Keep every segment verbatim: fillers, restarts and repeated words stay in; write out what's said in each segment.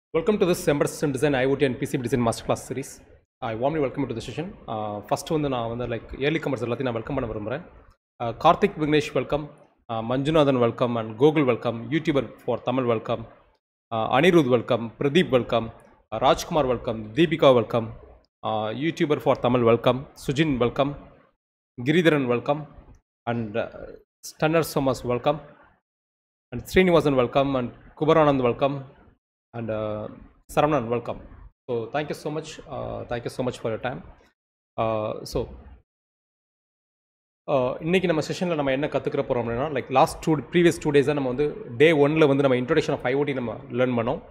Welcome to this Embedded System Design IoT and P C B Design Masterclass series. I warmly welcome you to the session. Uh, first வந்து நான் வந்து like early comers எல்லாத்தையும் நான் welcome பண்ண விரும்புகிறேன். Uh, Karthik Vignesh welcome, uh, Manjunathan welcome and Google welcome, YouTuber for Tamil welcome, uh, Anirudh welcome, Pradeep welcome, uh, Rajkumar welcome, Deepika welcome, uh, YouTuber for Tamil welcome, Sujin welcome, Giridharan welcome, and uh, Stunner Somas welcome, and Srinivasan welcome, and Kubaranand welcome. And uh, Saravanan, welcome. So thank you so much. Uh, thank you so much for your time. Uh, so, இன்னைக்கு நம்ம செஷனில் நம்ம என்ன கற்றுக்கிற போகிறோம் அப்படின்னா like last two previous two டேஸாக நம்ம வந்து டே ஒன்னில் வந்து நம்ம இன்ட்ரோடக்ஷன் ஆஃப் ஐஓடி நம்ம லேர்ன் பண்ணோம்.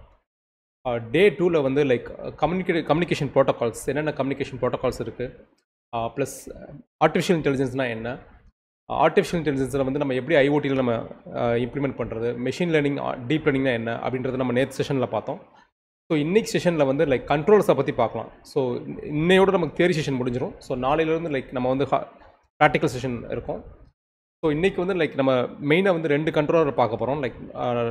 டே டூவில் வந்து லைக் கம்யூனிகே கம்யூனிகேஷன் ப்ரோட்டோகால்ஸ் என்னென்ன கம்யூனிகேஷன் ப்ரோட்டோகால்ஸ் இருக்குது, ப்ளஸ் ஆர்டிஃபிஷியல் இன்டெலிஜென்ஸ்னால் என்ன, ஆர்டிஃபிஷியல் இன்டெலிஜென்ஸில் வந்து நம்ம எப்படி ஐஓடியில் நம்ம இம்ப்ளிமெண்ட் பண்ணுறது, மெஷின் லேர்னிங் டீப் லேர்னிங்னா என்ன அப்படின்றத நம்ம நேற்று செஷனில் பார்த்தோம். ஸோ இன்றைக்கி செஷனில் வந்து லைக் கண்ட்ரோல்ஸை பற்றி பார்க்கலாம். ஸோ இன்னையோட நமக்கு தியரி செஷன் முடிஞ்சிடும். ஸோ நாளையிலேருந்து லைக் நம்ம வந்து ப்ராக்டிக்கல் செஷன் இருக்கும். ஸோ இன்றைக்கி வந்து லைக் நம்ம மெயினாக வந்து ரெண்டு கண்ட்ரோலர் பார்க்க போகிறோம். லைக்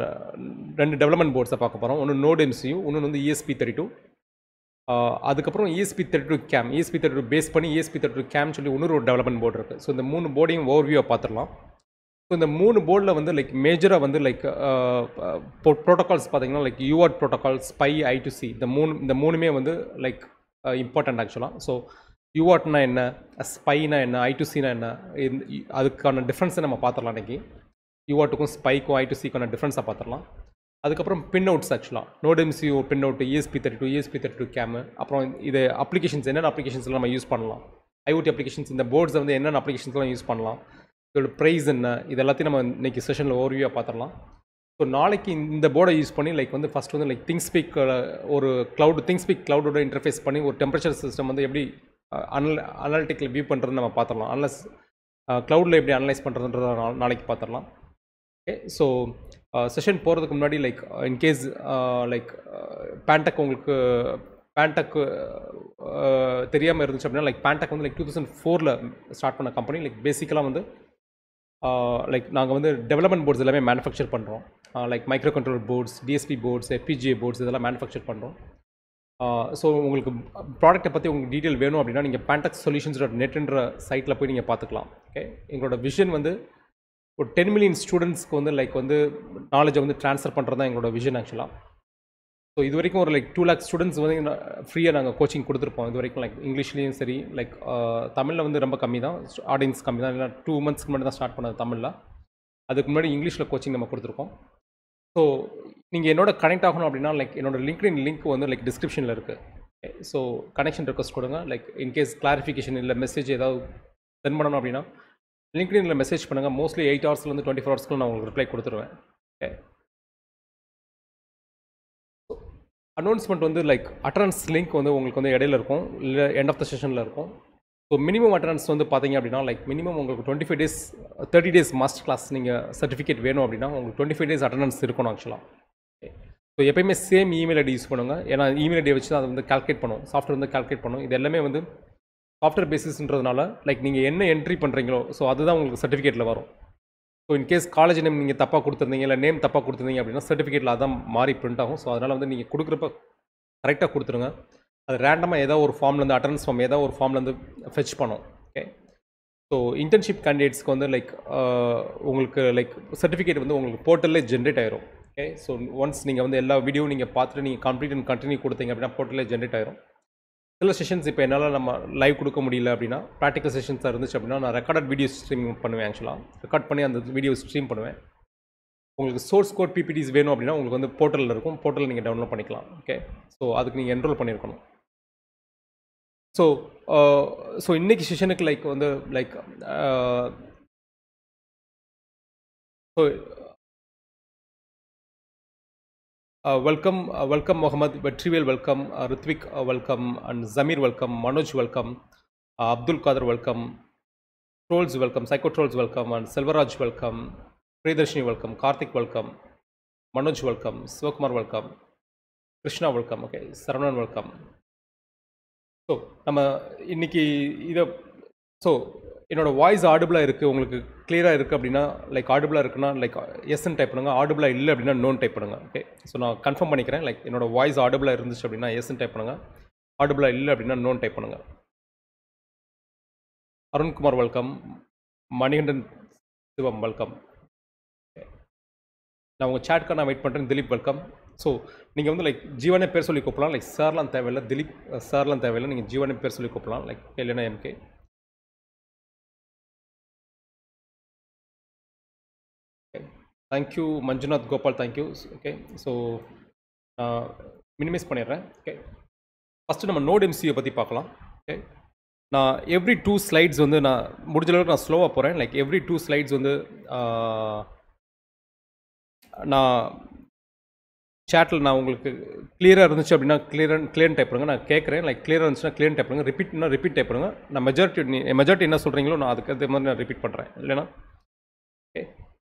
ரெண்டு டெவலப்மெண்ட் போர்ட்ஸை பார்க்க போகிறோம். ஒன்று நோட் எம்சியூ, ஒன்று வந்து இஎஸ்பி தேர்ட்டி டூ. அதுக்கப்புறம் ESP thirty two cam, ESP thirty two base பண்ணி இஎஸ்பி தேர்ட்டி டூ கேம் சொல்லி இன்னொரு ஒரு டெவலப்மெண்ட் போர்டு இருக்குது. ஸோ இந்த மூணு போர்டையும் ஓவர்வியூவை பார்த்துடலாம். ஸோ இந்த மூணு போர்டில் வந்து லைக் மேஜராக வந்து லைக் ப்ரோட்டோகால்ஸ் பார்த்தீங்கன்னா like UART protocol, SPI, I two C, இந்த மூணு இந்த மூணுமே வந்து லைக் இம்பார்ட்டன்ட் ஆக்சுவலாக. ஸோ யூஆர்ட்னா என்ன, ஸ்பைனா என்ன, ஐ டு சினா என்ன, அதுக்கான டிஃப்ரென்ஸை நம்ம பார்த்துடலாம் இன்றைக்கி. யூஆர்ட்டுக்கும் ஸ்பைக்கும் ஐ டு சிக்கான டிஃப்ரென்ஸை பார்த்துடலாம். அதுக்கப்புறம் பின் அவுட்ஸ் ஆக்சுவலாக node MCU pin out, ESP thirty two ESP thirty two cam, அப்புறம் இது அப்ளிகேஷன்ஸ் என்னென்ன அப்ளிகேஷன்ஸ்லாம் நம்ம யூஸ் பண்ணலாம், ஐஓடி அப்ளிகேஷன்ஸ் இந்த போர்ட்ஸை வந்து என்னென்ன அப்ளிகேஷன்ஸ்லாம் யூஸ் பண்ணலாம், இதோட ப்ரைஸ் என்ன, இது எல்லாத்தையும் நம்ம இன்றைக்கி செஷனில் ஓவர்வியூவாக பார்த்துடலாம். ஸோ நாளைக்கு இந்த போர்டை யூஸ் பண்ணி லைக் வந்து ஃபஸ்ட் வந்து லைக் திங்ஸ்பீக் ஒரு க்ளவுட் திங்ஸ்பீக் க்ளவுடோட இன்டர்ஃபேஸ் பண்ணி ஒரு டெம்பரேச்சர் சிஸ்டம் வந்து எப்படி அனல் அனாலிட்டிக்கல் வியூ பண்ணுறதுன்னு நம்ம பார்த்துடலாம். அனலைஸ் க்ளவுடில் எப்படி அனலைஸ் பண்ணுறதுன்றத நாளைக்கு பார்த்துடலாம். ஓகே, ஸோ செஷன் போகிறதுக்கு முன்னாடி லைக் இன்கேஸ் லைக் பேண்டக் உங்களுக்கு பேண்டக் தெரியாமல் இருந்துச்சு அப்படின்னா லைக் பேண்டக் வந்து லைக் டூ தௌசண்ட் ஃபோரில் ஸ்டார்ட் பண்ண கம்பெனி. லைக் பேசிக்கலாக வந்து லைக் நாங்கள் வந்து டெவலப்மெண்ட் போர்ட்ஸ் எல்லாமே மேனுஃபேக்சர் பண்ணுறோம். Like micro control boards, DSP boards, FPGA boards இதெல்லாம் மேனுஃபேக்சர் பண்ணுறோம். ஸோ உங்களுக்கு ப்ராடக்ட்டை பற்றி உங்களுக்கு டீட்டெயில் வேணும் அப்படின்னா நீங்கள் பேண்டக் சொல்யூஷன்ஸ் டாட் நெட்ன்ற சைட்டில் போய் நீங்கள் பார்த்துக்கலாம். ஓகே, எங்களோட விஷன் வந்து ஒரு டென் மில்லியன் ஸ்டூடெண்ட்ஸ்க்கு வந்து லைக் வந்து நாலேஜை வந்து ட்ரான்ஸ்ஃபர் பண்ணுறது தான் எங்களோட விஷன் ஆக்சுவலாக. ஸோ இது வரைக்கும் ஒரு லைக் டூ லேக் ஸ்டூடெண்ட்ஸ் வந்து ஃப்ரீயாக நாங்கள் கோச்சிங் கொடுத்துருப்போம் இது வரைக்கும். லைக் இங்கிலீஷ்லேயும் சரி, லைக் தமிழில் வந்து ரொம்ப கம்மி தான், ஆடியன்ஸ் கம்மி தான். இல்லை டூ மந்த்ஸ்க்கு முன்னாடி தான் ஸ்டார்ட் பண்ணது தமிழில். அதுக்கு முன்னாடி இங்கிலீஷில் கோச்சிங் நம்ம கொடுத்துருக்கோம். ஸோ நீங்கள் என்னோட கனெக்ட் ஆகணும் அப்படின்னா லைக் என்னோட லிங்க்டின் லிங்க் வந்து லைக் டிஸ்கிரிப்ஷனில் இருக்குது. ஸோ கனெக்ஷன் ரெக்வஸ்ட் கொடுங்க. லைக் இன்கேஸ் கிளாரிஃபிகேஷன் இல்லை மெசேஜ் ஏதாவது சென்ட் பண்ணணும் அப்படின்னா லிங்க்டினில் மெசேஜ் பண்ணுங்கள். மோஸ்ட்லி எயிட் ஹவர்ஸ்லேருந்து டுவெண்ட்டி ஃபோர் ஹவர்ஸ்க்குள்ள நான் உங்களுக்கு ரிப்ளை கொடுத்துருவேன். ஓகே, அனௌன்ஸ்மெண்ட் வந்து லைக் அட்டனன்ஸ் லிங்க் வந்து உங்களுக்கு வந்து இடையில இருக்கும், இல்லை எண்ட் ஆஃப் த செஷனில் இருக்கும். ஸோ மினிமம் அட்டனன்ஸ் வந்து பார்த்தீங்க அப்படின்னா லைக் மினிமம் உங்களுக்கு twenty five days thirty days master class நீங்கள் சர்டிஃபிகேட் வேணும் அப்படின்னா உங்களுக்கு டுவெண்ட்டி ஃபைவ் டேஸ் அட்டனன்ஸ் இருக்கணும் ஆக்சுவலாக. ஸோ எப்பயுமே சேம் இமெயில் ஐடி யூஸ் பண்ணுங்கள். ஏன்னா இமெயில் ஐடியை வச்சு தான் அதை வந்து கால்குலேட் பண்ணும், சாஃப்ட்வேர் வந்து கால்குலேட் பண்ணும். இது எல்லாமே வந்து சாஃப்ட்வேர் பேசிஸ்ன்றதுனால லைக் நீங்கள் என்ன என்ட்ரி பண்ணுறீங்களோ ஸோ அதுதான் உங்களுக்கு சர்டிஃபிகேட்டில் வரும். ஸோ இன்கேஸ் காலேஜ் நேம் நீங்கள் தப்பாக கொடுத்துருந்தீங்க இல்லை நேம் தப்பாக கொடுத்துருந்தீங்க அப்படின்னா சர்டிஃபிகேட்டில் அதான் மாறி பிரிண்ட் ஆகும். ஸோ அதனால் வந்து நீங்கள் கொடுக்குறப்ப கரெக்டாக கொடுத்துருங்க. அது ரேண்டமாக ஏதாவது ஒரு ஃபார்ம்லேருந்து அட்டனன்ஸ் ஃபார்ம் ஏதாவது ஒரு ஃபார்ம்லேருந்து ஃபெச் பண்ணும். ஓகே, ஸோ இன்டர்ன்ஷிப் கேண்டிடேட்ஸ்க்கு வந்து லைக் உங்களுக்கு லைக் சர்டிஃபிகேட் வந்து உங்களுக்கு போர்ட்டல்லே ஜென்ரேட் ஆயிரும். ஓகே, ஸோ ஒன்ஸ் நீங்கள் வந்து எல்லா வீடியோவும் நீங்கள் பார்த்துட்டு நீங்கள் கம்ப்ளீட் அண்ட் கண்டினியூ கொடுத்தீங்க அப்படின்னா போர்ட்டல்லே ஜென்ரேட் ஆயிரும். சில செஷன்ஸ் இப்போ என்னால் நம்ம லைவ் கொடுக்க முடியல அப்படின்னா ப்ராக்டிக்கல் செஷன்ஸாக இருந்துச்சு அப்படின்னா நான் ரெக்கார்டட் வீடியோ ஸ்ட்ரீம் பண்ணுவேன். ஆக்சுவலாக ரெக்கார்ட் பண்ணி அந்த வீடியோ ஸ்ட்ரீம் பண்ணுவேன். உங்களுக்கு சோர்ஸ் கோட் பிபிடிஸ் வேணும் அப்படின்னா உங்களுக்கு வந்து போர்ட்டலில் இருக்கும், போர்ட்டலில் நீங்கள் டவுன்லோட் பண்ணிக்கலாம். ஓகே, ஸோ அதுக்கு நீங்கள் என்ரோல் பண்ணியிருக்கணும். ஸோ ஸோ இன்றைக்கி செஷனுக்கு லைக் வந்து like so welcome welcome Mohammed, Vetrivel welcome, Ritvik welcome, and Jameer welcome, Manoj welcome, Abdul Khader welcome, trolls welcome, psycho trolls welcome, and Selvaraj welcome, Priyadarshini welcome, Karthik welcome, Manoj welcome, Sivakumar welcome, Krishna welcome. Okay, Saravanan welcome. So நம்ம இன்னைக்கு இதை so என்னோட வாய்ஸ் ஆடிபிளாக இருக்குது உங்களுக்கு கிளியராக இருக்குது அப்படின்னா லைக் ஆடிபிளாக இருக்குன்னா லைக் எஸ்ன்னு டைப் பண்ணுங்கள், ஆடிபிளாக இல்லை அப்படின்னா நோன் டைப் பண்ணுங்கள். ஓகே, ஸோ நான் கன்ஃபார்ம் பண்ணிக்கிறேன். லைக் என்னோட வாய்ஸ் ஆடிபிளாக இருந்துச்சு அப்படின்னா எஸ்ன்னு டைப் பண்ணுங்கள், ஆடிபிளாக இல்லை அப்படின்னா நோன் டைப் பண்ணுங்கள். Arunkumar welcome, Manikandan Sivam welcome. நான் உங்கள் சேட்காக நான் வெயிட் பண்ணுறேன். திலீப் வெல்கம். ஸோ நீங்கள் வந்து லைக் ஜீவனே பேர் சொல்லி கூப்பிடலாம், லைக் சார்லாம் தேவையில்லை, திலீப் சார்லாம் தேவையில்லை, நீங்கள் ஜீவனே பேர் சொல்லி கூப்பிடலாம், லைக் இல்லைன்னா MK. Thank you Manjunath Gopal, thank you. Okay, so நான் மினிமைஸ் பண்ணிடுறேன். ஓகே, ஃபஸ்ட்டு நம்ம நோட் எம்சியை பற்றி பார்க்கலாம். ஓகே, நான் எவ்ரி டூ ஸ்லைட்ஸ் வந்து நான் முடிஞ்ச அளவுக்கு நான் ஸ்லோவாக போகிறேன். லைக் எவ்ரி டூ ஸ்லைட்ஸ் வந்து நான் சேட்டில் நான் உங்களுக்கு கிளியராக இருந்துச்சு அப்படின்னா கிளியர் கிளியர் டைப் பண்ணுங்கள். நான் கேட்குறேன் லைக் கிளியராக இருந்துச்சுன்னா கிளியர் டைப் பண்ணுங்கள், ரிப்பீட்னா ரிப்பீட் டைப் பண்ணுங்கள். நான் மெஜாரிட்டி மெஜாரிட்டி என்ன சொல்கிறீங்களோ நான் அதுக்கு அதே மாதிரி நான் ரிப்பீட் பண்ணுறேன், இல்லைனா. Okay, so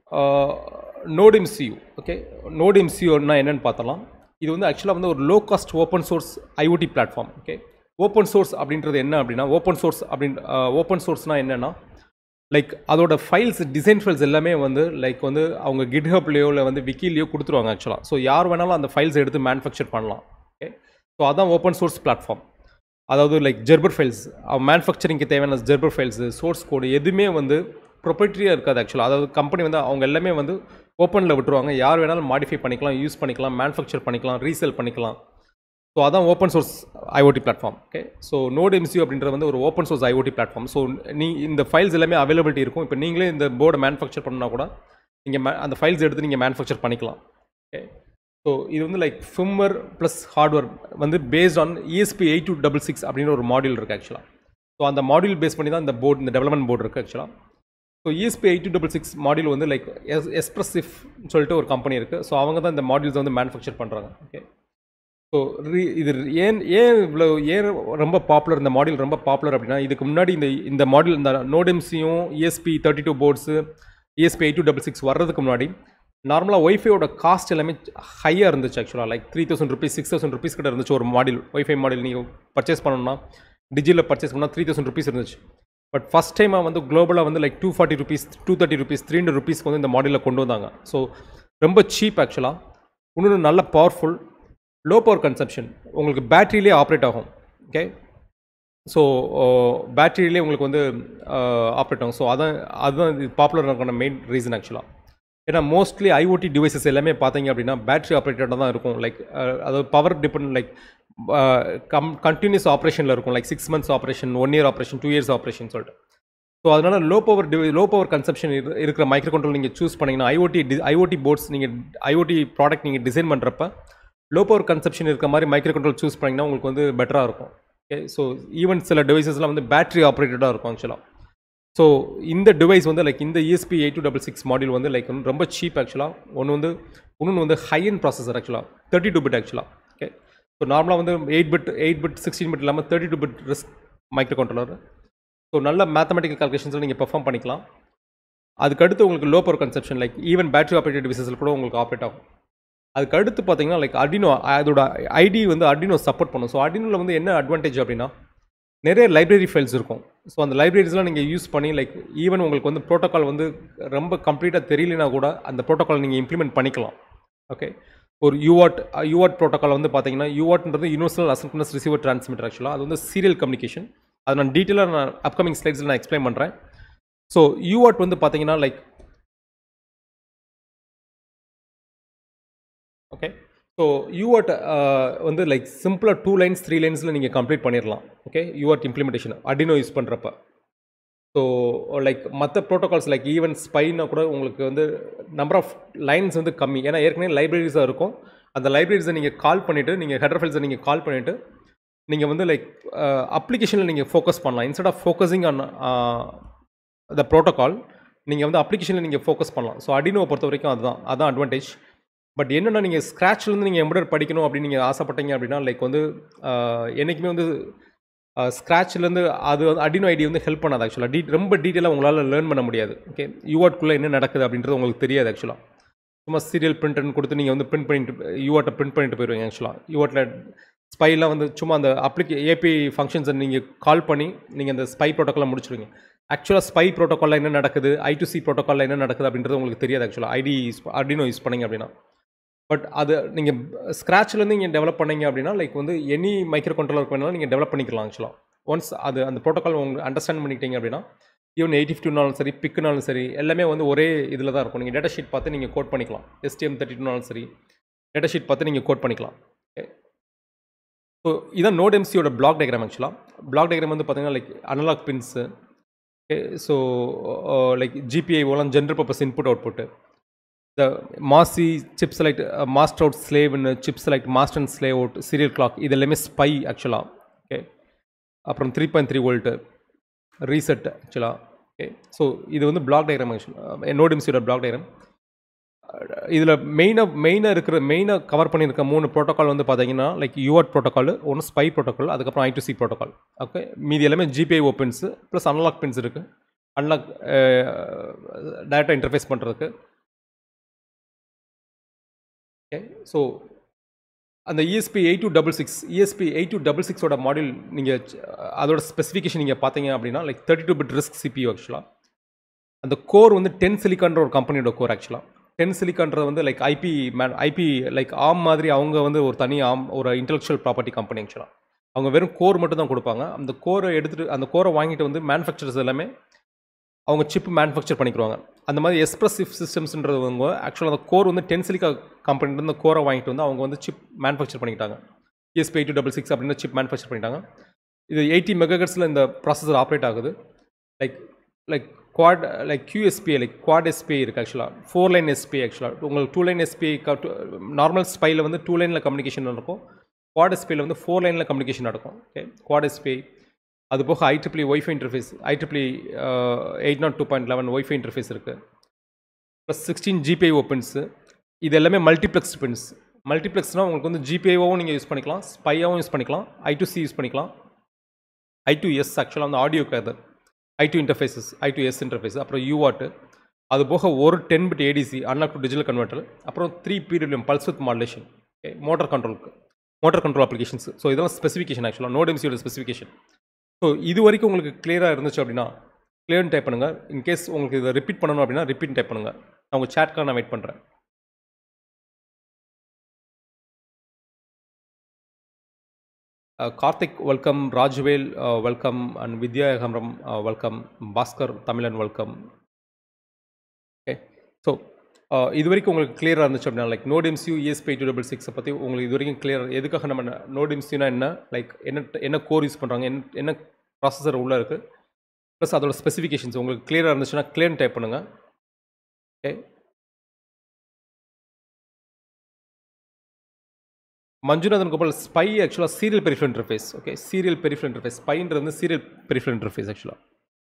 node MCU. Okay, node எம்சியூன்னா என்னென்னு பார்த்தலாம். இது வந்து ஆக்சுவலாக வந்து ஒரு low cost open source IoT platform. Okay, open source அப்படின்றது என்ன அப்படின்னா, ஓப்பன் சோர்ஸ் அப்படின் ஓப்பன் சோர்ஸ்னால் என்னென்னா லைக் அதோட ஃபைல்ஸ் டிசைன் ஃபைல்ஸ் எல்லாமே வந்து லைக் வந்து அவங்க கிட்ஹப்லேயோ இல்லை வந்து விக்கிலேயோ கொடுத்துருவாங்க ஆக்சுவலாக. ஸோ யார் வேணாலும் அந்த ஃபைல்ஸ் எடுத்து மேனுஃபேக்சர் பண்ணலாம். ஓகே, ஸோ அதான் ஓப்பன் சோர்ஸ் பிளாட்ஃபார்ம். அதாவது லைக் ஜெர்பர் ஃபைல்ஸ், மேனுஃபேக்சரிங்க்கு தேவையான ஜெர்பர் ஃபைல்ஸு, சோர்ஸ் கோடு எதுவுமே வந்து ப்ரொப்ரைட்டரியாக இருக்காது ஆக்சுவலாக. அதாவது கம்பெனி வந்து அவங்க எல்லாமே வந்து ஓப்பனில் விட்டுருவாங்க, யார் வேணாலும் மாடிஃபை பண்ணிக்கலாம், யூஸ் பண்ணிக்கலாம், மேனுஃபேக்சர் பண்ணிக்கலாம், ரீசேல் பண்ணிக்கலாம். ஸோ அதான் open source IoT platform. Okay, so node MCU அப்படின்றது வந்து ஒரு open source IoT platform. So நீ இந்த ஃபைல்ஸ் எல்லாமே அவைலபிலிட்டி இருக்கும். இப்போ நீங்களே இந்த போர்டை மேனுஃபேக்சர் பண்ணால் கூட நீங்கள் மே அந்த ஃபைல்ஸ் எடுத்து நீங்கள் மேனுஃபேக்சர் பண்ணிக்கலாம். ஓகே, ஸோ இது வந்து லைக் ஃபிம்மர் ப்ளஸ் ஹார்ட்வேர் வந்து based on ESP eight two double six அப்படின்னு ஒரு மாடியூல் இருக்குது ஆக்சுவலாக. ஸோ அந்த மாடியூல் பேஸ் பண்ணி தான் இந்த போர்டு இந்த டெவலப்மெண்ட் போர்டு இருக்குது ஆக்சுவலாக. So ESP eight two double six module வந்து லைக் எஸ் எஸ்ப்ரெசிஃப் சொல்லிட்டு ஒரு கம்பெனி இருக்குது. ஸோ அவங்க தான் இந்த மாடியூல்ஸ் வந்து மேனுஃபேக்சர் பண்ணுறாங்க. ஓகே, ஸோ ரீ இது ஏன் ஏன் இவ்வளோ ஏன் ரொம்ப பாப்புலர், இந்த மாடியூல் ரொம்ப பாப்புலர் அப்படின்னா, இதுக்கு முன்னாடி இந்த இந்த மாடியூல் இந்த நோட் எம்சியும் ESP thirty two boards ESP eight two double six வர்றதுக்கு முன்னாடி நார்மலாக ஒய்ஃபையோட காஸ்ட் எல்லாமே ஹையாக இருந்துச்சு ஆக்சுவலாக. Like three thousand rupees six thousand rupees கிட்ட இருந்துச்சு ஒரு மாடியூல். ஒய்ஃபை மாடியூல் நீங்கள் பர்ச்சேஸ் பண்ணணும்னா டிஜியில் பர்ச்சேஸ் பண்ணால் த்ரீ தௌசண்ட் ருபீஸ் இருந்துச்சு. பட் ஃபஸ்ட் டைமாக வந்து குளோபலாக வந்து like two forty rupees to thirty rupees three hundred ருபீஸ்க்கு வந்து இந்த மாடியூலில் கொண்டு வந்தாங்க. ஸோ ரொம்ப சீப் ஆக்சுவலாக, இன்னொன்று நல்ல பவர்ஃபுல், லோ பவர் கன்சப்ஷன், உங்களுக்கு பேட்டரியிலே ஆப்ரேட் ஆகும். ஓகே, ஸோ பேட்டரியிலே உங்களுக்கு வந்து ஆப்ரேட் ஆகும். ஸோ அதான் அதுதான் இது பாப்புலர் இருக்கான மெயின் ரீசன் ஆக்சுவலாக. ஏன்னா மோஸ்ட்லி ஐஓடி டிவைசஸ் எல்லாமே பார்த்தீங்க அப்படின்னா பேட்டரி ஆப்ரேட்டடாக தான் இருக்கும். லைக் அதாவது power depend like come continuous ஆப்ரேஷனில் இருக்கும். Like six months operation, one year operation, two years operation சொல்லிட்டு. ஸோ அதனால் low power low power consumption இருக்கிற மைக்ரோ கண்ட்ரோல் நீங்கள் சூஸ் பண்ணிங்கன்னா ஐஓடி ஐஓடி போர்ட்ஸ் நீங்கள் ஐஓடி ப்ராடக்ட் நீங்கள் டிசைன் பண்ணுறப்ப லோ பவர் கன்சப்ஷன் இருக்கிற மாதிரி மைக்ரோ கண்ட்ரோல் சூஸ் பண்ணிங்கன்னா உங்களுக்கு வந்து பெட்டராக இருக்கும். ஓகே, ஸோ ஈவன் சில டிவைசஸ்லாம் வந்து பேட்டரி ஆப்ரேட்டடாக இருக்கும் ஆக்சுவலாக. ஸோ இந்த டிவைஸ் வந்து லைக் இந்த ESP eight two double six module வந்து லைக் வந்து ரொம்ப சீப் ஆக்சுவலாக. ஒன்று வந்து இன்னொன்று வந்து ஹை அண்ட் ப்ராசஸர் ஆக்சுவலாக, தேர்ட்டி டூ பிட் ஆக்சுவலாக. ஓகே, ஸோ நார்மலாக வந்து eight bit eight bit sixteen bit இல்லாமல் thirty two bit RISC micro controller. So நல்ல மேத்தமெட்டிக்கல் கால்குலேஷன்ஸில் நீங்கள் பெர்ஃபார்ம் பண்ணிக்கலாம். அதுக்கடுத்து உங்களுக்கு low power consumption like even battery operated டிவைசஸில் கூட உங்களுக்கு ஆப்ரேட் ஆகும். அதுக்கு அடுத்து பார்த்தீங்கன்னா லைக் அர்டினோ, அதோட ஐடி வந்து அர்டினோ சப்போர்ட் பண்ணும். ஸோ அர்டினோவில் வந்து என்ன அட்வான்டேஜ் அப்படின்னா நிறைய லைப்ரரி ஃபைல்ஸ் இருக்கும். ஸோ அந்த லைப்ரரிஸ்லாம் நீங்கள் யூஸ் பண்ணி லைக் ஈவன் உங்களுக்கு வந்து ப்ரோட்டோக்கால் வந்து ரொம்ப கம்ப்ளீட்டாக தெரியலனா கூட அந்த ப்ரோட்டோக்கால் நீங்கள் இம்ப்ளிமெண்ட் பண்ணிக்கலாம். ஓகே, ஒரு யூஆர்ட் யூஆர்ட் ப்ரோட்டோக்கால் வந்து பார்த்தீங்கன்னா யூஆர்ட்ன்றது யூனிவர்சல் அசின்க்ரோனஸ் ரிசீவர் டிரான்ஸ்மிட்டர் ஆக்சுவலாக. அது வந்து சீரியல் கம்யூனிகேஷன். அது நான் டீட்டெயிலாக நான் அப்கமிங் ஸ்லைட்ஸில் நான் எக்ஸ்பிளைன் பண்ணுறேன். ஸோ யூஆர்ட் வந்து பார்த்தீங்கன்னா லைக் ஓகே, ஸோ யூஆர்ட் வந்து லைக் சிம்பிளாக டூ லைன்ஸ் த்ரீ லைன்ஸில் நீங்கள் கம்ப்ளீட் பண்ணிடலாம். Okay, UART implementation Arduino use பண்ணுறப்ப. ஸோ லைக் மற்ற ப்ரோட்டோகால்ஸ் லைக் ஈவன் ஸ்பைனா கூட உங்களுக்கு வந்து நம்பர் ஆஃப் லைன்ஸ் வந்து கம்மி. ஏன்னா ஏற்கனவே லைப்ரரிஸாக இருக்கும். அந்த லைப்ரரிஸை நீங்கள் கால் பண்ணிவிட்டு நீங்கள் ஹெடர் ஃபைல்ஸை நீங்கள் கால் பண்ணிவிட்டு நீங்கள் வந்து லைக் அப்ளிகேஷனில் நீங்கள் ஃபோக்கஸ் பண்ணலாம். Instead of focusing on the protocol நீங்கள் வந்து அப்ளிகேஷனில் நீங்கள் ஃபோக்கஸ் பண்ணலாம். ஸோ அர்டினோவை பொறுத்த வரைக்கும் அதுதான் அதுதான் அட்வான்டேஜ். பட் என்னென்னா நீங்கள் ஸ்க்ராட்ச்லேருந்து நீங்கள் எம்ப்ராய்டர் படிக்கணும் அப்படின்னு நீங்கள் ஆசைப்பட்டீங்க அப்படின்னா லைக் வந்து என்றைக்குமே வந்து ஸ்க்ராட்ச்லேருந்து அது வந்து அர்டினோ ஐடி வந்து ஹெல்ப் பண்ணாது ஆக்சுவலாக. டீ ரொம்ப டீட்டெயிலாக உங்களால் லேர்ன் பண்ண முடியாது. ஓகே, யூஆர்ட்குள்ளே என்ன நடக்குது அப்படின்றது உங்களுக்கு தெரியாது ஆக்சுவலாக. சும்மா சீரியல் பிரிண்ட்னு கொடுத்து நீங்கள் வந்து பிரிண்ட் பண்ணிட்டு யூஆர்ட்டை பிரிண்ட் பண்ணிட்டு போயிடுவீங்க ஆக்சுவலாக. யூஆர்ட்டில் ஸ்பைலாம் வந்து சும்மா அந்த அப்ளிகே ஏபிஐ ஃபங்க்ஷன்ஸை நீங்கள் கால் பண்ணி நீங்கள் அந்த ஸ்பை ப்ரோட்டோக்காலை முடிச்சுடுவீங்க. ஆக்சுவலாக ஸ்பை ப்ரோட்டோக்காலில் என்ன நடக்குது, ஐ டு சி ப்ரோட்டோக்காலில் என்ன நடக்குது அப்படின்றது உங்களுக்கு தெரியாது ஆக்சுவலாக ஐடி ஆர்டினோ யூஸ் பண்ணிங்க அப்படின்னா. பட் அது நீங்கள் ஸ்க்ராட்ச்லேருந்து நீங்கள் டெவலப் பண்ணிங்க அப்படின்னா லைக் வந்து எனி மைக்ரோ கண்ட்ரோலர் வேணாலும் நீங்கள் டெவலப் பண்ணிக்கலாம் ஆக்சுவலாக. ஒன்ஸ் அது அந்த ப்ரோட்டோக்கால் உங்களுக்கு அண்டர்ஸ்டாண்ட் பண்ணிக்கிட்டீங்க அப்படின்னா ஈவன் எயிட்டி ஃபிஃப்டினாலும் சரி பிக்குனாலும் சரி எல்லாமே வந்து ஒரே இதில் தான் இருக்கும். நீங்கள் டேட்டா ஷீட் பார்த்து நீங்கள் கோட் பண்ணிக்கலாம். எஸ்டிஎம் தேர்ட்டி டூனாலும் சரி டேட்டா ஷீட் பார்த்து நீங்கள் கோட் பண்ணிக்கலாம். ஓகே, ஸோ இதான் நோட் எம்சியோட பிளாக் டயக்ராம் ஆக்சுவலாக. பிளாக் டயக்ராம் வந்து பார்த்தீங்கன்னா like analog pins. Okay, so like GPI ஓலாம் general purpose input output. The MOSI chip select master out ஸ்லேவ்னு chip select master and slave out serial clock இது எல்லாமே SPI ஆக்சுவலாக. Okay, அப்புறம் three point three volt reset ஆக்சுவலாக. Okay, so இது வந்து block diagram ஆக்சுவலாக நோட் எம்சியோட பிளாக் டயக்ராம். இதில் மெயினாக மெயினாக இருக்கிற மெயினாக கவர் பண்ணியிருக்க மூணு ப்ரோட்டோக்கால் வந்து பார்த்தீங்கன்னா லைக் யூஆர்ட் ப்ரோட்டோக்கால், ஒன்று ஸ்பை ப்ரோட்டோக்கால், அதுக்கப்புறம் I two C protocol. Okay, மீதி எல்லாமே ஜிபிஐ ஓப்பன்ஸு ப்ளஸ் அனலாக் பின்ஸ் இருக்குது. அனலாக் டேட்டா இன்டர்ஃபேஸ் பண்ணுறதுக்கு. ஓகே, ஸோ அந்த ESP eight two double six ESP eight two double சிக்ஸோட மாடியூல் நீங்கள் அதோட ஸ்பெசிஃபிகேஷன் நீங்கள் பார்த்தீங்க அப்படின்னா like thirty two bit RISC CPU ஆக்சுவலாக. அந்த கோர் வந்து டென் சிலிக்கான்ற ஒரு கம்பெனியோட கோர் ஆக்சுவலாக. டென் சிலிக்கான்றது வந்து like IP man IP like ARM மாதிரி அவங்க வந்து ஒரு தனி ஆம் ஒரு இன்டெலெக்சுவல் ப்ராப்பர்ட்டி கம்பெனி ஆக்சுவலாக. அவங்க வெறும் கோர் மட்டும் தான் கொடுப்பாங்க. அந்த கோரை எடுத்துகிட்டு அந்த கோரை வாங்கிட்டு வந்து மேனுஃபேக்சரர்ஸ் எல்லாமே அவங்க சிப் மேனுஃபேக்சர் பண்ணிக்கிறாங்க. அந்த மாதிரி எக்ஸ்பிரசிவ் சிஸ்டம்ஸ்ன்றவங்க ஆக்சுவலாக அந்த கோர் வந்து டென் சிலிக்கா கம்பெனிலேருந்து அந்த கோரை வாங்கிட்டு வந்து அவங்க வந்து சிப் மேனுஃபேக்சர் பண்ணிக்கிட்டாங்க. ESP eight two double six அப்படின்னு சிப் மேனுஃபேக்சர் பண்ணிட்டாங்க. இது எயிட்டி மெகாஹெர்ட்ஸில் இந்த ப்ராசஸர் ஆப்ரேட் ஆகுது. Like like quad like QSPI like quad SPI இருக்குது ஆக்சுவலாக. ஃபோர் லைன் எஸ்பிஐ ஆக்சுவலாக. உங்களுக்கு டூ லைன் எஸ்பிஐ நார்மல் ஸ்பையில் வந்து டூ லைனில் கம்யூனிகேஷன் நடக்கும். குவாட் எஸ்பிஐயில் வந்து ஃபோர் லைனில் கம்யூனிகேஷன் நடக்கும். ஓகே, குவாட் எஸ்பிஐ அது போக I triple WiFi interface I triple eight naught two point eleven WiFi interface இருக்குது. ப்ளஸ் சிக்ஸ்டீன் ஜிபிஐ ஓப்பன்ஸு. இது எல்லாமே மல்டிப்ளெக்ஸ் பின்ஸ். மல்டிப்ளெக்ஸ்னால் உங்களுக்கு வந்து ஜிபிஐவும் நீங்கள் யூஸ் பண்ணிக்கலாம், ஸ்பையாகவும் யூஸ் பண்ணிக்கலாம், ஐ டு சி யூஸ் பண்ணிக்கலாம், ஐ டு எஸ் ஆக்சுவலாக வந்து ஆடியோ கேதர், I two interfaces, I two S interface, அப்புறம் யூஆர்ட். அது போக ஒரு ten bit ADC analog to digital converter, அப்புறம் three period pulse width modulation. Okay, motor கண்ட்ரோலுக்கு மோட்டர் கண்ட்ரோல் அப்ளிகேஷன்ஸ். ஸோ இதெல்லாம் ஸ்பெசிஃபிகேஷன் ஆக்சுவலாக நோட் எம்சியோட ஸ்பெசிஃபிகேஷன். ஸோ இது வரைக்கும் உங்களுக்கு கிளியராக இருந்துச்சு அப்படின்னா கிளியர்னு டைப் பண்ணுங்கள். இன்கேஸ் உங்களுக்கு இதை ரிப்பீட் பண்ணணும் அப்படின்னா ரிப்பீட் டைப் பண்ணுங்கள். நான் உங்கள் சேட்காக நான் வெயிட் பண்ணுறேன். Karthik welcome, Rajvel welcome, and Vidya ஹம்ரம் welcome, Bhaskar Tamilan welcome. Okay, so இது வரைக்கும் உங்களுக்கு கிளியராக இருந்துச்சு அப்படின்னா like node MCU ESP eight two double சிக்ஸை பற்றி உங்களுக்கு இது வரைக்கும் கிளியர். எதுக்காக நம்ம நோட் எம்சியூனா என்ன, லைக் என்ன என்ன கோர் யூஸ் பண்ணுறாங்க, என்ன என்ன ப்ராசஸர் உள்ளே இருக்குது, ப்ளஸ் அதோட ஸ்பெசிஃபிகேஷன்ஸ் உங்களுக்கு கிளியராக இருந்துச்சுன்னா கிளியர்னு டைப் பண்ணுங்கள். ஓகே, மஞ்சுநாதன் கோபால் ஸ்பை ஆக்சுவலாக serial peripheral interface. Okay, serial peripheral interface ஸ்பைன்றது வந்து சீரியல் பெரிஃபரல் இன்டர்ஃபேஸ் ஆக்சுவலாக.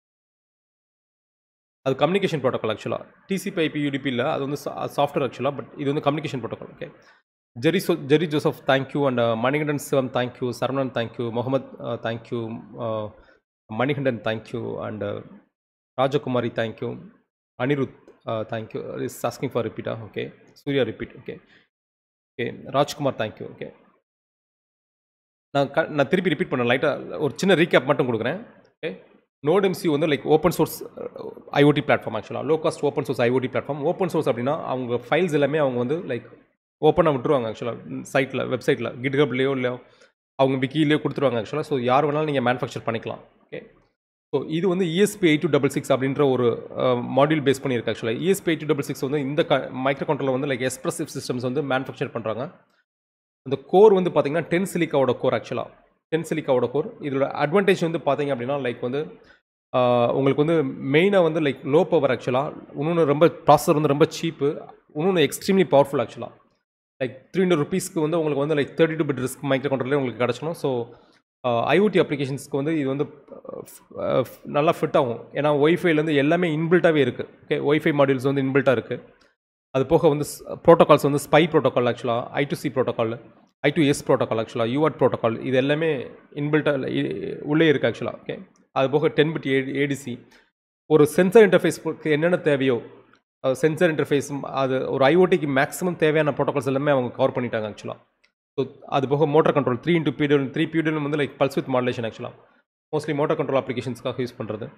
அது கம்யூனிகேஷன் ப்ரோட்டோக்கால் ஆக்சுவலாக. டிசிபி ஐபி யூடிபி இல்லை, அது வந்து சாஃப்ட்வேர் ஆக்சுவலாக. பட் இது வந்து communication protocol. Okay, Jerry so Jerry Joseph thank you, and Manikandan Sivam thank you, Saravanan thank you, Mohammed thank you, Manikandan thank you, and Rajakumari thank you, Anirudh thank you. Is asking for ரிப்பீட்டா? Okay, Surya repeat. Okay okay, Rajkumar thank you. Okay, நான் க நான் திருப்பி ரிப்பீட் பண்ணேன், லைட்டாக ஒரு சின்ன ரீகேப் மட்டும் கொடுக்குறேன். ஓகே, நோட் எம்சியூ வந்து like open source IoT platform ஆக்சுவலாக. Low cost open source IoT platform. Open source அப்படின்னா அவங்க ஃபைல்ஸ் எல்லாமே அவங்க வந்து லைக் ஓப்பனாக விட்டுருவாங்க ஆக்சுவலாக. சைட்டில் வெப்சைட்டில் கிட்ஹப்லேயோ இல்லை அவங்க விக்கிலேயோ கொடுத்துருவாங்க ஆக்சுவலாக. ஸோ யார் வேணாலும் நீங்கள் மேனுஃபேக்சர் பண்ணிக்கலாம். ஓகே, ஸோ இது வந்து ESP eight two double six அப்படின்ற ஒரு மாடியூல் பேஸ் பண்ணியிருக்கு ஆக்சுவலாக. ESP eight two double six வந்து இந்த க மைக்ரோ கண்ட்ரோலில் வந்து லைக் எக்ஸ்பிரசிவ் சிஸ்டம்ஸ் வந்து மேனுஃபேக்சர் பண்ணுறாங்க. அந்த கோர் வந்து பார்த்தீங்கன்னா டென் சிலிக்காவோட கோர் ஆக்சுவலாக. டென் சிலிக்காவோட கோர். இதோட அட்வான்டேஜ் வந்து பார்த்தீங்க அப்படின்னா லைக் வந்து உங்களுக்கு வந்து மெயினாக வந்து லைக் லோ பவர் ஆக்சுவலாக. இன்னொன்று ரொம்ப ப்ராசஸர் வந்து ரொம்ப சீப்பு, இன்னொன்று எக்ஸ்ட்ரீம்லி பவர்ஃபுல் ஆக்சுவலாக. லைக் த்ரீ ஹண்ட்ரட் ருபீஸ்க்கு வந்து உங்களுக்கு வந்து like thirty two bit RISC micro கண்ட்ரோலே உங்களுக்கு கிடச்சிடும். ஸோ ஐஓடி அப்ளிகேஷன்ஸ்க்கு வந்து இது வந்து நல்லா ஃபிட் ஆகும். ஏன்னா ஒய்ஃபைலேருந்து எல்லாமே இன்பில்ட்டாகவே இருக்குது. ஓகே, ஒய்ஃபை மாடியூல்ஸ் வந்து இன்பில்ட்டாக இருக்குது. அது போக வந்து ப்ரோட்டோகால்ஸ் வந்து ஸ்பை ப்ரோட்டோக்கால் ஆக்சுவலாக, I two C protocol, I two S protocol ஆக்சுவலாக, யூஆர்ட் ப்ரோட்டோக்கால், இது எல்லாமே இன்பில்ட்டாக உள்ளே இருக்குது ஆக்சுவலாக. ஓகே, அது போக டென் பிட் ஏடிசி. ஒரு சென்சர் இன்டர்ஃபேஸ்க்கு என்னென்ன தேவையோ சென்சர் இன்டர்ஃபேஸ், அது ஒரு ஐஓடிக்கு மேக்ஸிமம் தேவையான ப்ரோட்டோகால்ஸ் எல்லாமே அவங்க கவர் பண்ணிட்டாங்க ஆக்சுவலாக. ஸோ அது போக மோட்டர் கண்ட்ரோல் த்ரீ இன்ட்டு பீடியல் த்ரீ பீடியல் வந்து லைக் பல்ஸ் வித் மாடுலேஷன் ஆக்சுவலாக மோஸ்ட்லி மோட்டர் கண்ட்ரோல் அப்ளிகேஷன்ஸ்க்காக யூஸ் பண்ணுறது.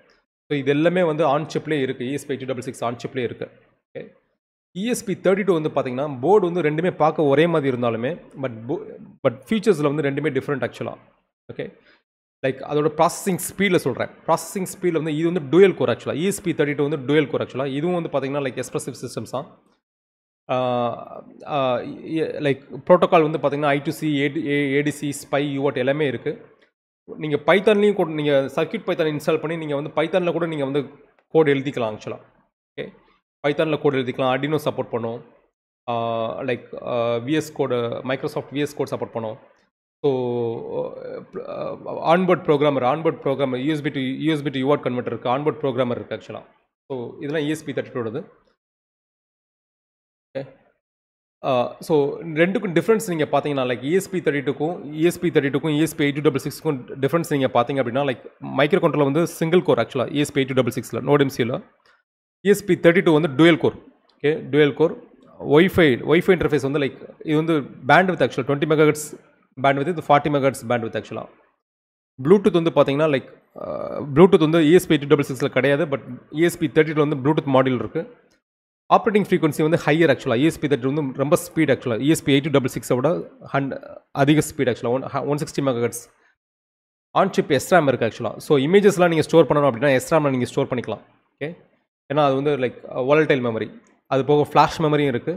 ஸோ இது எல்லாமே வந்து ஆன் சிப்லேயே இருக்குது, E S P eight two six six on சிப்லேயே இருக்குது. Okay, E S P thirty two வந்து பார்த்தீங்கன்னா போர்டு வந்து ரெண்டுமே பார்க்க ஒரே மாதிரி இருந்தாலுமே பட் பட் ஃபீச்சர்ஸில் வந்து ரெண்டுமே டிஃப்ரெண்ட் ஆக்சுவலாக. ஓகே, லைக் அதோட ப்ராசஸிங் ஸ்பீடில் சொல்கிறேன். ப்ராசஸிங் ஸ்பீடில் வந்து இது வந்து டுயல் கோர் ஆக்சுவலாக. E S P thirty two வந்து டுயல் கோர் ஆக்சுவலாக. இதுவும் வந்து பார்த்தீங்கன்னா லைக் எக்ஸ்பிரசிவ் சிஸ்டம்ஸ் தான். லைக் ப்ரோட்டோக்கால் வந்து பார்த்தீங்கன்னா I two C, ADC, SPI, UART எல்லாமே இருக்குது. நீங்கள் பைத்தான்லேயும் கூட நீங்கள் சர்க்யூட் பைத்தான் இன்ஸ்டால் பண்ணி நீங்கள் வந்து பைத்தானில் கூட நீங்கள் வந்து கோட் எழுதிக்கலாம் ஆக்சுவலாக. ஓகே, பைத்தானில் கோட் எழுதிக்கலாம். அர்டினோ சப்போர்ட் பண்ணும். Like VS code, Microsoft VS code support பண்ணும். So onboard programmer onboard programmer USB to USB to UART converter இருக்குது, ஆன்போர்ட் ப்ரோக்ராமர் இருக்குது ஆக்சுவலாக. ஸோ இதெல்லாம் E S P thirty two. Okay, so ரெண்டுக்கும் difference நீங்கள் பார்த்தீங்கன்னா like E S P thirty டூக்கும் E S P thirty டூக்கும் E S P eight two six சிக்ஸ்க்கும் டிஃப்ரென்ஸ் நீங்கள் பார்த்தீங்க அப்படின்னா லைக் மைக்ரோ கண்ட்ரோலர் வந்து சிங்கிள் கோர் ஆக்சுவலாக E S P eight two six சிக்ஸில் நோட் எம்சியில். E S P thirty two வந்து dual core. Okay, dual core. WiFi WiFi interface வந்து லைக் இது வந்து பேண்ட் வித் ஆக்சுவலாக டுவெண்ட்டி மெகாஹெர்ட்ஸ் பேண்ட் வித், இது ஃபார்ட்டி மெகாஹெர்ட்ஸ் பேண்ட் வித் ஆக்சுவலாக. Bluetooth வந்து பார்த்தீங்கன்னா லைக் ப்ளூடூத் வந்து E S P eight two six சிக்ஸில் கிடையாது, but E S P thirty two வந்து ப்ளூடூத் மாடியூல் இருக்குது. ஆப்ரேட்டிங் ஃப்ரீக்வன்சி வந்து ஹையர் ஆக்சுவலாக. E S P தேர்ட்டி வந்து ரொம்ப ஸ்பீட் ஆக்சுவலாக. E S P eight two six சிக்ஸை விட ஹண்ட் அதிக ஸ்பீட் ஆக்சுவலாக. One one sixty megahertz on chip SRAM இருக்குது ஆக்சுவலாக. ஸோ இமேஜஸ்லாம் நீங்கள் ஸ்டோர் பண்ணணும் அப்படின்னா எஸ்ராமில் நீங்கள் ஸ்டோர் பண்ணிக்கலாம். ஓகே, ஏன்னா அது வந்து லைக் வாலடைல் மெமரி. அது போக ஃப்ளாஷ் மெமரியும் இருக்குது,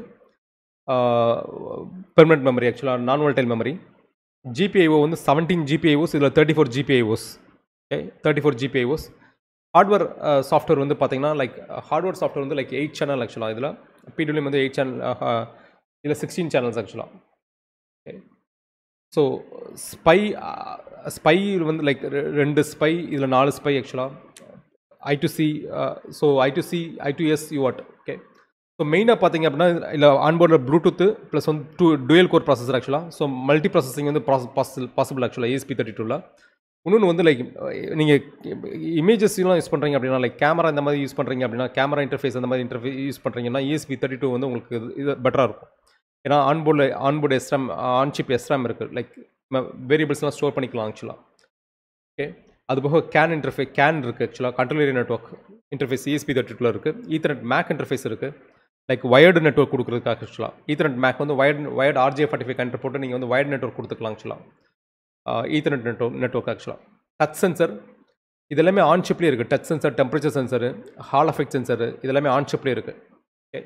பெர்மனெண்ட் மெமரி ஆக்சுவலாக, நான் வாலடைல் மெமரி. ஜிபிஐஓ வந்து செவன்டீன் ஜிபிஐஓஸ், இதில் thirty four GPIOs. Okay, thirty four GPIOs. Hardware software வந்து பார்த்தீங்கன்னா லைக் ஹார்ட்வேர் சாஃப்ட்வேர் வந்து லைக் எயிட் சேனல் ஆக்சுவலாக. இதில் பிடபிள்யூஎம் வந்து எயிட் சேனல், இதில் சிக்ஸ்டீன் சேனல்ஸ் ஆக்சுவலாக. ஓகே, ஸோ ஸ்பை ஸ்பை வந்து லைக் ரெண்டு ஸ்பை, இதில் நாலு ஸ்பை ஆக்சுவலாக. I two C, so I two C, I two S, UART. Okay, so மெயினாக பார்த்தீங்க அப்படின்னா இல்லை ஆன்போர்டில் ப்ளூடூத் ப்ளஸ் வந்து டூ டுயல் கோர் ப்ராசஸர் ஆக்சுவலாக. ஸோ மல்டி ப்ராசஸிங் வந்து பாசிபிள் பாசிபிள் ஆக்சுவலாக E S P தேர்ட்டி டூவில். இன்னொன்று வந்து லைக் நீங்கள் இமேஜஸ்லாம் யூஸ் பண்ணுறீங்க அப்படின்னா லைக் கேமரா இந்த மாதிரி யூஸ் பண்ணுறீங்க அப்படின்னா கேமரா இன்டர்ஃபேஸ் அந்த மாதிரி இன்டர்ஃபேஸ் யூஸ் பண்ணுறீங்கன்னா E S P thirty two வந்து உங்களுக்கு இது பெட்டராக இருக்கும். ஏன்னா ஆன்போர்டில் onboard SRAM, on chip SRAM இருக்குது. லைக் வேரியபிள்ஸ்லாம் ஸ்டோர் பண்ணிக்கலாம் ஆக்சுவலாக. ஓகே, அது போக கேன் இன்டர்ஃபேஸ் கேன் இருக்குது ஆக்சுவலாக. Control area network interface E S P thirty டூவில் இருக்குது. ஈத்தர்நெட் மேக் இன்டர்ஃபேஸ் இருக்குது, லைக் வயர்டு நெட்வொர்க் கொடுக்குறதுக்காக ஆக்சுவலாக. ஈத்தர்நெட் மேக் வந்து wired wired R J forty five connector போட்டு நீங்கள் வந்து வயர்டு நெட்வொர்க் கொடுத்துக்கலாம் ஆக்சுவலாக. ஈத்தர்நெட் நெட்வொர்க் நெட்வொர்க் ஆக்சுவலாக. டச் சென்சர் இதெல்லாமே ஆன் சிப்லேயே இருக்குது. Touch sensor, temperature sensor, hall effect sensor இதெல்லாமே ஆன் சிப்லேயே இருக்குது. Okay,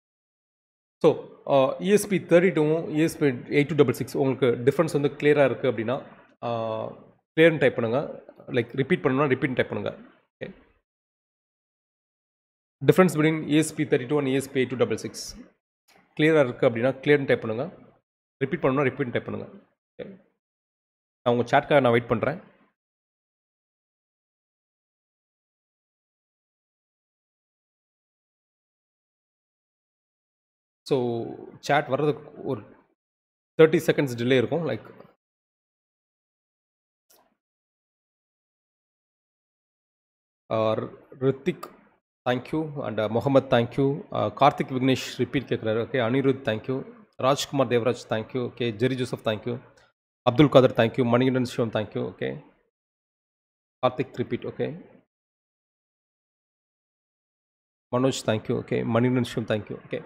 so E S P thirty டூவும் E S P eight two six six உங்களுக்கு டிஃப்ரென்ஸ் வந்து கிளியராக இருக்குது அப்படின்னா கிளியர்னு டைப் பண்ணுங்கள். லைக் ரிப்பீட் பண்ணணும்னா ரிப்பீட் டைப் பண்ணுங்கள். Okay, difference between E S P thirty two and E S P eight two six six கிளியராக இருக்குது அப்படின்னா கிளியர்னு டைப் பண்ணுங்கள். ரிப்பீட் பண்ணணும்னா ரிப்பீட் டைப் பண்ணுங்கள். ஓகே, நான் உங்கள் சாட்காக நான் வெயிட் பண்ணுறேன். ஸோ சேட் வர்றதுக்கு ஒரு தேர்ட்டி செகண்ட்ஸ் டிலே இருக்கும். Like Hrithik thank you and Mohammed thank you. Karthik Vignesh repeat கேட்குறாரு. Okay, Anirudh thank you. Rajkumar Devaraj thank you. Okay, Jerry Joseph thank you. Abdul Kader thank you. Manikandan Sivam thank you. Okay, Karthik repeat. Okay, Manoj thank you. Okay, Manikandan Sivam thank you. Okay,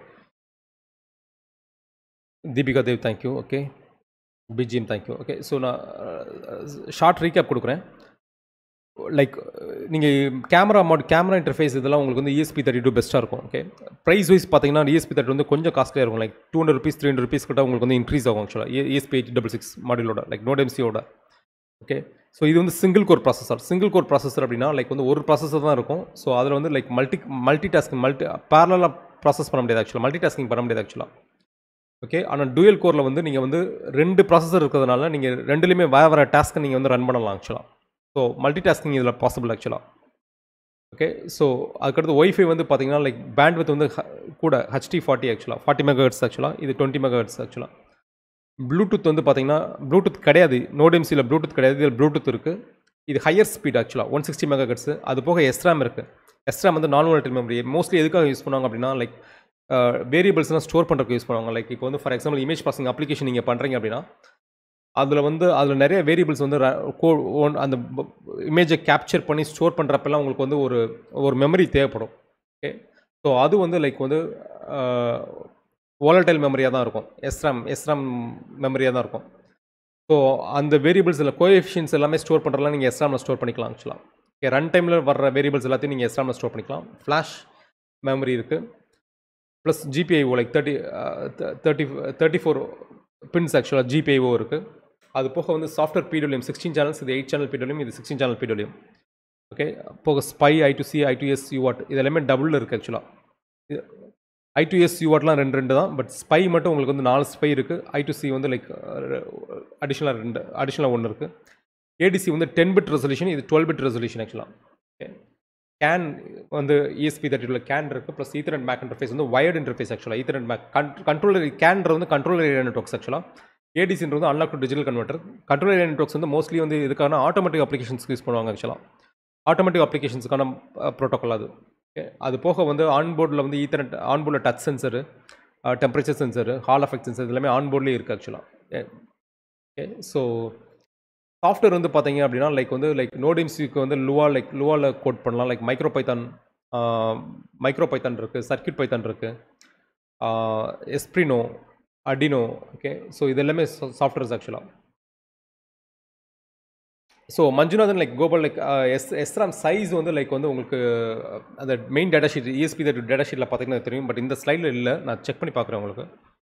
Deepika Dev thank you. Okay, BGM thank you. Okay, so நான் short recap கொடுக்குறேன். Like நீங்கள் camera மாட் camera interface இதெல்லாம் உங்களுக்கு வந்து E S P thirty two பெஸ்ட்டாக இருக்கும். Okay, price wise பார்த்தீங்கன்னா E S P தேர்ட்டி வந்து கொஞ்சம் காஸ்ட்லியாக இருக்கும். Like two hundred rupees three hundred rupees கிட்ட உங்களுக்கு வந்து இன்க்ரீஸ் ஆகும் ஆக்சுவலாக E S P eight two six six மாடலோட, லைக் நோட் எம்சியோட. ஓகே, ஸோ இது வந்து single core processor. Single core processor அப்படின்னா லைக் வந்து ஒரு ப்ராசஸர் தான் இருக்கும். ஸோ அதில் வந்து like multi multi tasking multi பேரலாக ப்ராசஸ் பண்ண முடியாது ஆக்சுவலாக. மல்டி டாஸ்கிங் பண்ண முடியாது ஆக்சுவலாக. ஓகே, ஆனால் டூயல் கோரில் வந்து நீங்கள் வந்து ரெண்டு ப்ராசஸர் இருக்கிறதுனால நீங்கள் ரெண்டுலேயுமே வேறு வேறு டாஸ்க்கை நீங்கள் வந்து ரன் பண்ணலாம் ஆக்சுவலாக. ஸோ மல்டி டாஸ்கிங் இதில் பாசிபிள் ஆக்சுவலாக. ஓகே, ஸோ அதுக்கடுத்து ஒய்ஃபை வந்து பார்த்தீங்கன்னா லைக் பேண்ட் வித் வந்து கூட ஹெச்டி ஃபார்ட்டி ஆக்சுவலாக ஃபார்ட்டி மெகாஹெர்ட்ஸ் ஆக்சுவலாக. இது டுவெண்ட்டி மெகாஹெர்ட்ஸ் ஆக்சுவலாக. ப்ளூடூத் வந்து பார்த்தீங்கன்னா ப்ளூடூத் கிடையாது, நோட் எம்சியில் ப்ளூடூத் கிடையாது, இதில் ப்ளூடூத் இருக்குது. இது ஹையர் ஸ்பீட் ஆக்சுவலாக ஒன் சிக்ஸ்டி மெகாஹெர்ட்ஸ். அது போக எஸ்ராம் இருக்குது. எஸ்ராம் வந்து நான் வாலடைல் மெமரி மோஸ்ட்லி எதுக்காக யூஸ் பண்ணுவாங்க அப்படின்னா லைக் வேரியபிள்ஸ்லாம் ஸ்டோர் பண்ணுறதுக்கு யூஸ் பண்ணுவாங்க. லைக் இப்போ வந்து for example image processing application நீங்கள் பண்ணுறீங்க அப்படின்னா அதில் வந்து அதில் நிறைய வேரியபிள்ஸ் வந்து ஒன் அந்த இமேஜை கேப்சர் பண்ணி ஸ்டோர் பண்ணுறப்பெல்லாம் உங்களுக்கு வந்து ஒரு ஒரு மெமரி தேவைப்படும். ஓகே, ஸோ அது வந்து லைக் வந்து வாலடைல் மெமரியாக தான் இருக்கும். எஸ்ராம் எஸ்ராம் மெமரியாக தான் இருக்கும். ஸோ அந்த வேரியபிள்ஸில் கோஎஃபிஷியன்ஸ் எல்லாமே ஸ்டோர் பண்ணுறதுலாம் நீங்கள் எஸ்ராமில் ஸ்டோர் பண்ணிக்கலாம் ஆக்சுவலாக. ஓகே, ரன் டைமில் வர்ற வேரியபிள்ஸ் எல்லாத்தையும் நீங்கள் எஸ்ராமில் ஸ்டோர் பண்ணிக்கலாம். ஃப்ளாஷ் மெமரி இருக்குது, plus GPIO like thirty thirty thirty four pins ஆக்சுவலாக ஜிபிஐஓ இருக்குது. அது போக வந்து சாஃப்ட்வேர் பிடபிள்யூஎம் சிக்ஸ்டீன் சேனல்ஸ், இது எயிட் சேனல் பிடபிள்யூஎம், இது சிக்ஸ்டீன் சேனல் பிடபிள்யூஎம். ஓகே, போக SPI, I two C, I two S, UART இது எல்லாமே டபுளில் இருக்குது ஆக்சுவலாக. ஐ டு எஸ் யூஆர்ட்லாம் ரெண்டு ரெண்டு தான், பட் ஸ்பை மட்டும் உங்களுக்கு வந்து நாலு ஸ்பை இருக்குது. ஐ டு சி வந்து லைக் அடிஷ்னலாக ரெண்டு அடிஷ்னலாக ஒன்று இருக்குது. ஏடிசி வந்து டென் பிட் ரெசல்யூஷன், இது டுவெல் பிட் ரெசல்யூஷன் ஆக்சுவலாக. ஓகே, கேன் வந்து இஎஸ்பி தேர்ட்டி டூவில் கேன் இருக்குது, ப்ளஸ் ஈத்தர்நெட் மேக் இன்டர்ஃபேஸ் வந்து வயர்டு இன்டர்ஃபேஸ் ஆக்சுவலாக. ஈத்தர்நெட் மேக் கண்ட்ரோலர் கேன்றது வந்து கண்ட்ரோலர் ஏரியா நெட்வொர்க்ஸ் ஆக்சுவலாக. ஏடிசின்றது வந்து analog to digital converter. Controller area networks வந்து மோஸ்ட்லி வந்து இதுக்கான ஆட்டோமேட்டிக் அப்ளிகேஷன்ஸ்க்கு யூஸ் பண்ணுவாங்க ஆக்சுவலாக. ஆட்டோமேட்டிக் அப்ளிகேஷன்ஸுக்கான ப்ரோட்டோக்கால் அது. ஓகே, அது போக வந்து ஆன்போர்டில் வந்து ஈத்தர்நெட் ஆன்போர்டில் touch sensor, temperature sensor, hall effect sensor எல்லாமே ஆன்போர்ட்லேயே இருக்குது ஆக்சுவலாக. ஓகே, ஸோ சாஃப்ட்வேர் வந்து பார்த்தீங்க அப்படின்னா லைக் வந்து லைக் நோடிம்ஸுக்கு வந்து லுவா லைக் லுவாவில் கோட் பண்ணலாம். Like micro Python micro Python இருக்குது, சர்க்கியூட் பைத்தான் இருக்குது, எஸ்ப்ரினோ, அடினோ. ஓகே, ஸோ இது எல்லாமே சாஃப்ட்வேர்ஸ் ஆக்சுவலாக. So Manjunathan like Gopal like S SRAM size வந்து லைக் வந்து உங்களுக்கு அந்த main data sheet ESP data ஷீட்டில் பார்த்தீங்கன்னா தெரியும், பட் இந்த ஸ்லைடில் இல்லை. நான் செக் பண்ணி பார்க்குறேன் உங்களுக்கு.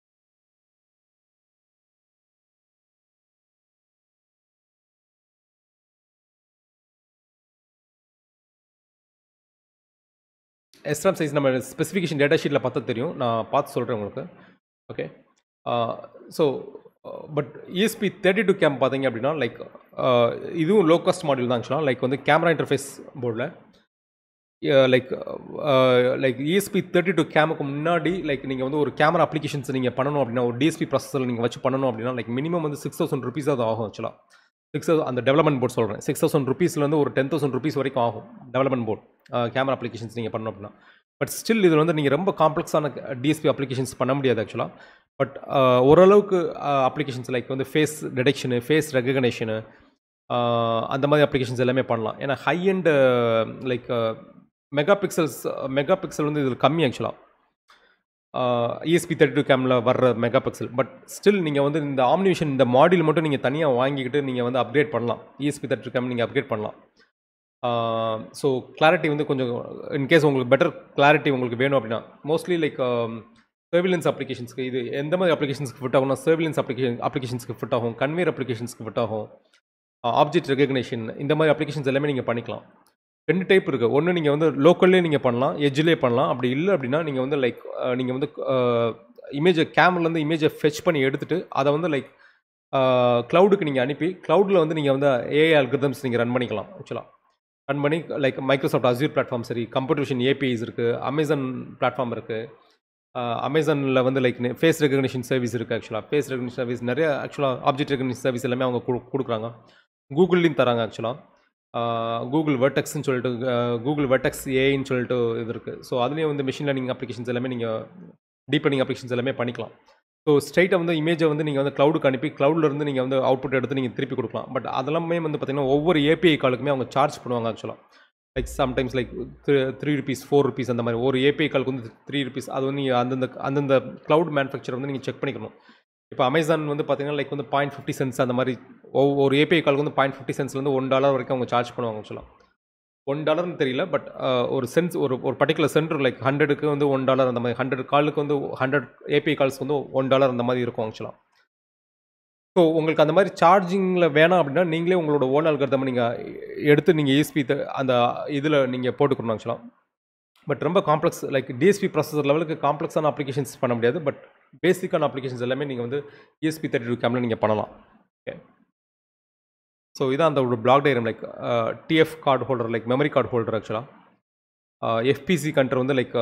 எஸ்ராம் சைஸ் நம்ம ஸ்பெசிஃபிகேஷன் டேட்டா ஷீட்டில் பார்த்தா தெரியும், நான் பார்த்து சொல்கிறேன் உங்களுக்கு. Okay, so but ESP thirty two cam பார்த்தீங்க அப்படின்னா லைக் இதுவும் லோ காஸ்ட் மாடியூல் தான் ஆக்சுவலாக. லைக் வந்து கேமரா இன்டர்ஃபேஸ் போர்டில் like like ESP thirty two கேமுக்கு முன்னாடி லைக் நீங்கள் வந்து ஒரு கேமரா அப்ளிகேஷன்ஸ் நீங்கள் பண்ணணும் அப்படின்னா ஒரு டிஎஸ்பி ப்ராசஸில் நீங்கள் வச்சு பண்ணணும் அப்படின்னா லைக் மினிமம் வந்து சிக்ஸ் தௌசண்ட் ருபீஸ் அது ஆகும் ஆக்சுவலாக. சிக்ஸ் அந்த டெவலப்மெண்ட் போர்ட் சொல்கிறேன், சிக்ஸ் தௌசண்ட் ருபீஸ்லேருந்து ஒரு டென் தௌசண்ட் ருபீஸ் வரைக்கும் ஆகும் டெவலப்மெண்ட் போர்ட் கேமரா அப்ளிகேஷன்ஸ் நீங்கள் பண்ணணும் அப்படின்னா. பட் ஸ்டில் இதில் வந்து நீங்கள் ரொம்ப காம்ப்ளெக்ஸான டிஎஸ்பி அப்ளிகேஷன்ஸ் பண்ண முடியாது ஆக்சுவலாக. பட் ஓரளவுக்கு அப்ளிகேஷன்ஸ் லைக் வந்து ஃபேஸ் டிடெக்ஷனு, ஃபேஸ் ரெகக்னேஷனு, அந்த மாதிரி அப்ளிகேஷன்ஸ் எல்லாமே பண்ணலாம். ஏன்னா high and like mega pixels mega pixel வந்து இதில் கம்மி ஆக்சுவலாக இஎஸ்பி தேர்ட்டி டூ கேமில் வர்ற மெகா பிக்சல். பட் ஸ்டில் நீங்கள் வந்து இந்த ஆம்னிவிஷன் இந்த மாடியூல் மட்டும் நீங்கள் தனியாக வாங்கிக்கிட்டு நீங்கள் வந்து அப்கிரேட் பண்ணலாம். இஎஸ்பி தேர்ட்டி டூ கேம் நீங்கள் அப்கிரேட் பண்ணலாம். ஸோ கிளாரிட்டி வந்து கொஞ்சம் இன்கேஸ் உங்களுக்கு பெட்டர் கிளாரிட்டி உங்களுக்கு வேணும் அப்படின்னா மோஸ்ட்லி லைக் சர்விலன்ஸ் அப்ளிகேஷன்ஸ்க்கு இது எந்த மாதிரி அப்ளிகேஷன்ஸ்க்கு ஃபிட் ஆகும்னா சர்விலன்ஸ் அப்ளிகேஷன் அப்ளிகேஷன்ஸ்க்கு ஃபிட் ஆகும், கன்வேர் அப்ளிகேஷன்ஸ்க்கு ஃபிட் ஆகும், ஆப்ஜெக்ட் ரெகக்னேஷன் இந்த மாதிரி அப்ளிகேஷன்ஸ் எல்லாமே நீங்கள் பண்ணிக்கலாம். ரெண்டு டைப் இருக்குது. ஒன்று நீங்கள் வந்து லோக்கல்லே நீங்கள் பண்ணலாம், எட்ஜ்லேயே பண்ணலாம். அப்படி இல்லை அப்படின்னா நீங்கள் வந்து லைக் நீங்கள் வந்து இமேஜை கேமராலேருந்து இமேஜை ஃபெச் பண்ணி எடுத்துகிட்டு அதை வந்து லைக் க்ளவுடுக்கு நீங்கள் அனுப்பி க்ளவுடில் வந்து நீங்கள் வந்து ஏஐ அல்கரிதம்ஸ் நீங்கள் ரன் பண்ணிக்கலாம் ஆக்சுவலாக. ரன் பண்ணி லைக் மைக்ரோசாஃப்ட் அஸ்யூர் பிளாட்ஃபார்ம் சரி, கம்ப்யூட்டர் விஷன் ஏபிஐஸ் இருக்குது, அமேசான் பிளாட்ஃபார்ம் இருக்குது. அமேசானில் வந்து லைக் ஃபேஸ் ரெகக்னிஷன் சர்வீஸ் இருக்குது ஆக்சுவலாக. ஃபேஸ் ரெகக்னிஷன் சர்வீஸ் நிறைய ஆக்சுவலாக ஆப்ஜெக்ட் ரெகக்னிஷன் சர்வீஸ் எல்லாமே அவங்க கொடுக்குறாங்க. கூகுள்லேயும் தராங்க ஆக்சுவலாக. கூகுள் வெர்டெக்ஸ்ன்னு சொல்லிட்டு கூகுள் வெர்டெக்ஸ் ஏஐன்னு சொல்லிட்டு இது இருக்குது. ஸோ அதுலேயும் வந்து மிஷின் லேர்னிங் அப்ளிகேஷன்ஸ் எல்லாமே நீங்கள் டீப் லேர்னிங் அப்ளிகேஷன்ஸ் எல்லாமே பண்ணிக்கலாம். ஸோ ஸ்ட்ரைட்டாக வந்து இமேஜை வந்து நீங்கள் வந்து க்ளவுடுக்கு அனுப்பி க்ளவுட்லேருந்து நீங்கள் வந்து அவுட்புட் எடுத்து நீங்கள் திருப்பி கொடுக்கலாம். பட் அதெல்லாமே வந்து பார்த்திங்கன்னா ஒவ்வொரு ஏபிஐ காலுக்குமே அவங்க சார்ஜ் பண்ணுவாங்க ஆக்சுவலாக. Like sometimes like three rupees four rupees அந்த மாதிரி ஒரு ஏபிஐ காலுக்கு வந்து த்ரீ ருபீஸ். அது வந்து நீங்கள் அந்தந்த அந்தந்த க்ளவுட் மேனுஃபேக்சர் வந்து நீங்கள் செக் பண்ணிக்கணும். இப்போ அமேசான் வந்து பார்த்தீங்கன்னா லைக் வந்து பாயிண்ட் ஃபிஃப்டி சென்ட்ஸ் அந்த மாதிரி ஒவ்வொரு ஏபிஐ காலுக்கு வந்து பாயிண்ட் ஃபிஃப்டி சென்ட்ஸ்லேருந்து ஒன் டாலர் வரைக்கும் அவங்க சார்ஜ் பண்ணுவாங்க ஆக்சுவலாக. ஒன் டாலர்னு தெரியல, பட் ஒரு சென்ஸ் ஒரு ஒரு பர்டிகுலர் சென்டர் லைக் ஹண்ட்ரடுக்கு வந்து ஒன் டாலர் அந்த மாதிரி, ஹண்ட்ரட் காலுக்கு வந்து ஹண்ட்ரட் ஏபிஐ கால்ஸ் வந்து ஒன் டாலர் அந்த மாதிரி இருக்கும் ஆக்சுவலாக. ஸோ உங்களுக்கு அந்த மாதிரி சார்ஜிங்கில் வேணாம் அப்படின்னா நீங்களே உங்களோட ஓன் அல்காரிதம் நீங்கள் எடுத்து நீங்கள் இஎஸ்பி அந்த இதில் நீங்கள் போட்டுக்கணும் ஆக்சுவலாக. பட் ரொம்ப காம்ப்ளெக்ஸ் லைக் டிஎஸ்பி ப்ராசஸர் லெவலுக்கு காம்ப்ளெக்ஸான அப்ளிகேஷன்ஸ் பண்ண முடியாது. பட் பேசிக்கான அப்ளிகேஷன்ஸ் எல்லாமே நீங்கள் வந்து இஎஸ்பி தேர்ட்டி டூ கேமில் நீங்கள் பண்ணலாம். ஓகே, ஸோ இதான் அந்த ஒரு block diagram like TF card holder like memory card holder ஆக்சுவலாக. எஃபிசி கண்ட்ரோல் வந்து லைக்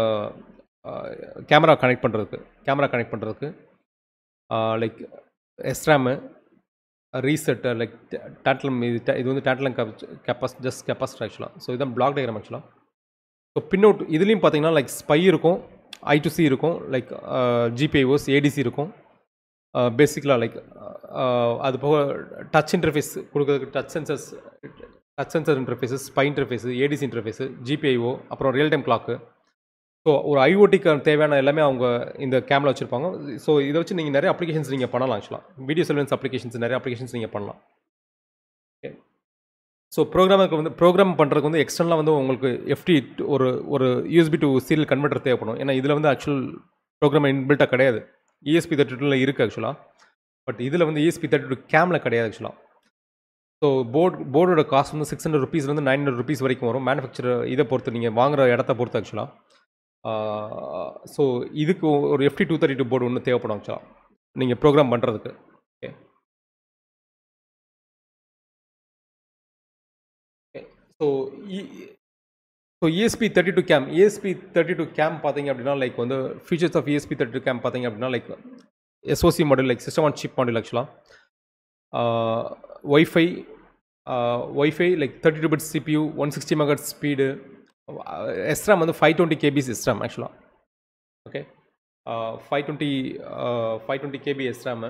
கேமரா கனெக்ட் பண்ணுறதுக்கு கேமரா கனெக்ட் பண்ணுறதுக்கு like SRAM reset like tantalum இது இது வந்து டேட்லம் கெப்பாஸ் ஜஸ்ட் கெப்பாசிட்டர் ஆக்சுவலாக. ஸோ இதுதான் பிளாக் டயக்ராம் ஆக்சுவலாக. ஸோ பின்னோட் இதுலேயும் பார்த்தீங்கன்னா லைக் ஸ்பை இருக்கும், ஐ டு சி இருக்கும், லைக் ஜிபிஐஓஸ் ஏடிசி இருக்கும், பேசிக்கலாக லைக் அது போக டச் இன்டர்ஃபேஸ் கொடுக்குறதுக்கு touch sensors touch sensor interfaces spy interface ADC interface GPIO அப்புறம் ரியல் டைம் கிளாக்கு. ஸோ ஒரு ஐஓடிக்கு தேவையான எல்லாமே அவங்க இந்த கேமில் வச்சுருப்பாங்க. ஸோ இதை வச்சு நீங்கள் நிறைய அப்ளிகேஷன்ஸ் நீங்கள் பண்ணலாம். ஆக்சுவலாக வீடியோ சர்வீலன்ஸ் அப்ளிகேஷன்ஸ் நிறைய அப்ளிகேஷன்ஸ் நீங்கள் பண்ணலாம். ஓகே. ஸோ ப்ரோக்ராமுக்கு வந்து ப்ரோக்ராம் பண்ணுறதுக்கு வந்து எக்ஸ்டர்னலாக வந்து உங்களுக்கு எஃப்டி ஒரு ஒரு யூஎஸ்பி டு சீரியல் கன்வெர்ட்டர் தேவைப்படும். ஏன்னா இதில் வந்து ஆக்சுவல் ப்ரோக்ராம் இன்பில்ட்டாக கிடையாது. இஎஸ்பி தேர்ட்டி டூவில் இருக்குது ஆக்சுவலாக. பட் இதில் வந்து இஎஸ்பி தேர்ட்டி டூ கேமில் கிடையாது ஆக்சுவலாக. ஸோ போர்டு போர்டோட காஸ்ட் வந்து சிக்ஸ் ஹண்ட்ரட் ருபீஸ்லேருந்து நைன் ஹண்ட்ரட் ருபீஸ் வரைக்கும் வரும். மேனுஃபேக்சர் இதை பொறுத்து நீங்கள் வாங்குகிற இடத்த பொறுத்து ஆக்சுவலாக. ஸோ இதுக்கு ஒரு FT two thirty two board ஒன்று தேவைப்படும் ஆக்சுவலாக நீங்கள் ப்ரோக்ராம் பண்ணுறதுக்கு. Okay. So so ESP thirty two cam ESP thirty two cam பார்த்தீங்க அப்படின்னா லைக் வந்து features of ESP thirty two cam பார்த்தீங்க அப்படின்னா like SoC model like system on chip model ஆக்சுவலாக. WiFi WiFi like thirty two bit CPU one sixty megahertz speed. SRAM வந்து five twenty KBs SRAM ஆக்சுவலாக. Okay. Five twenty five twenty KP SRAM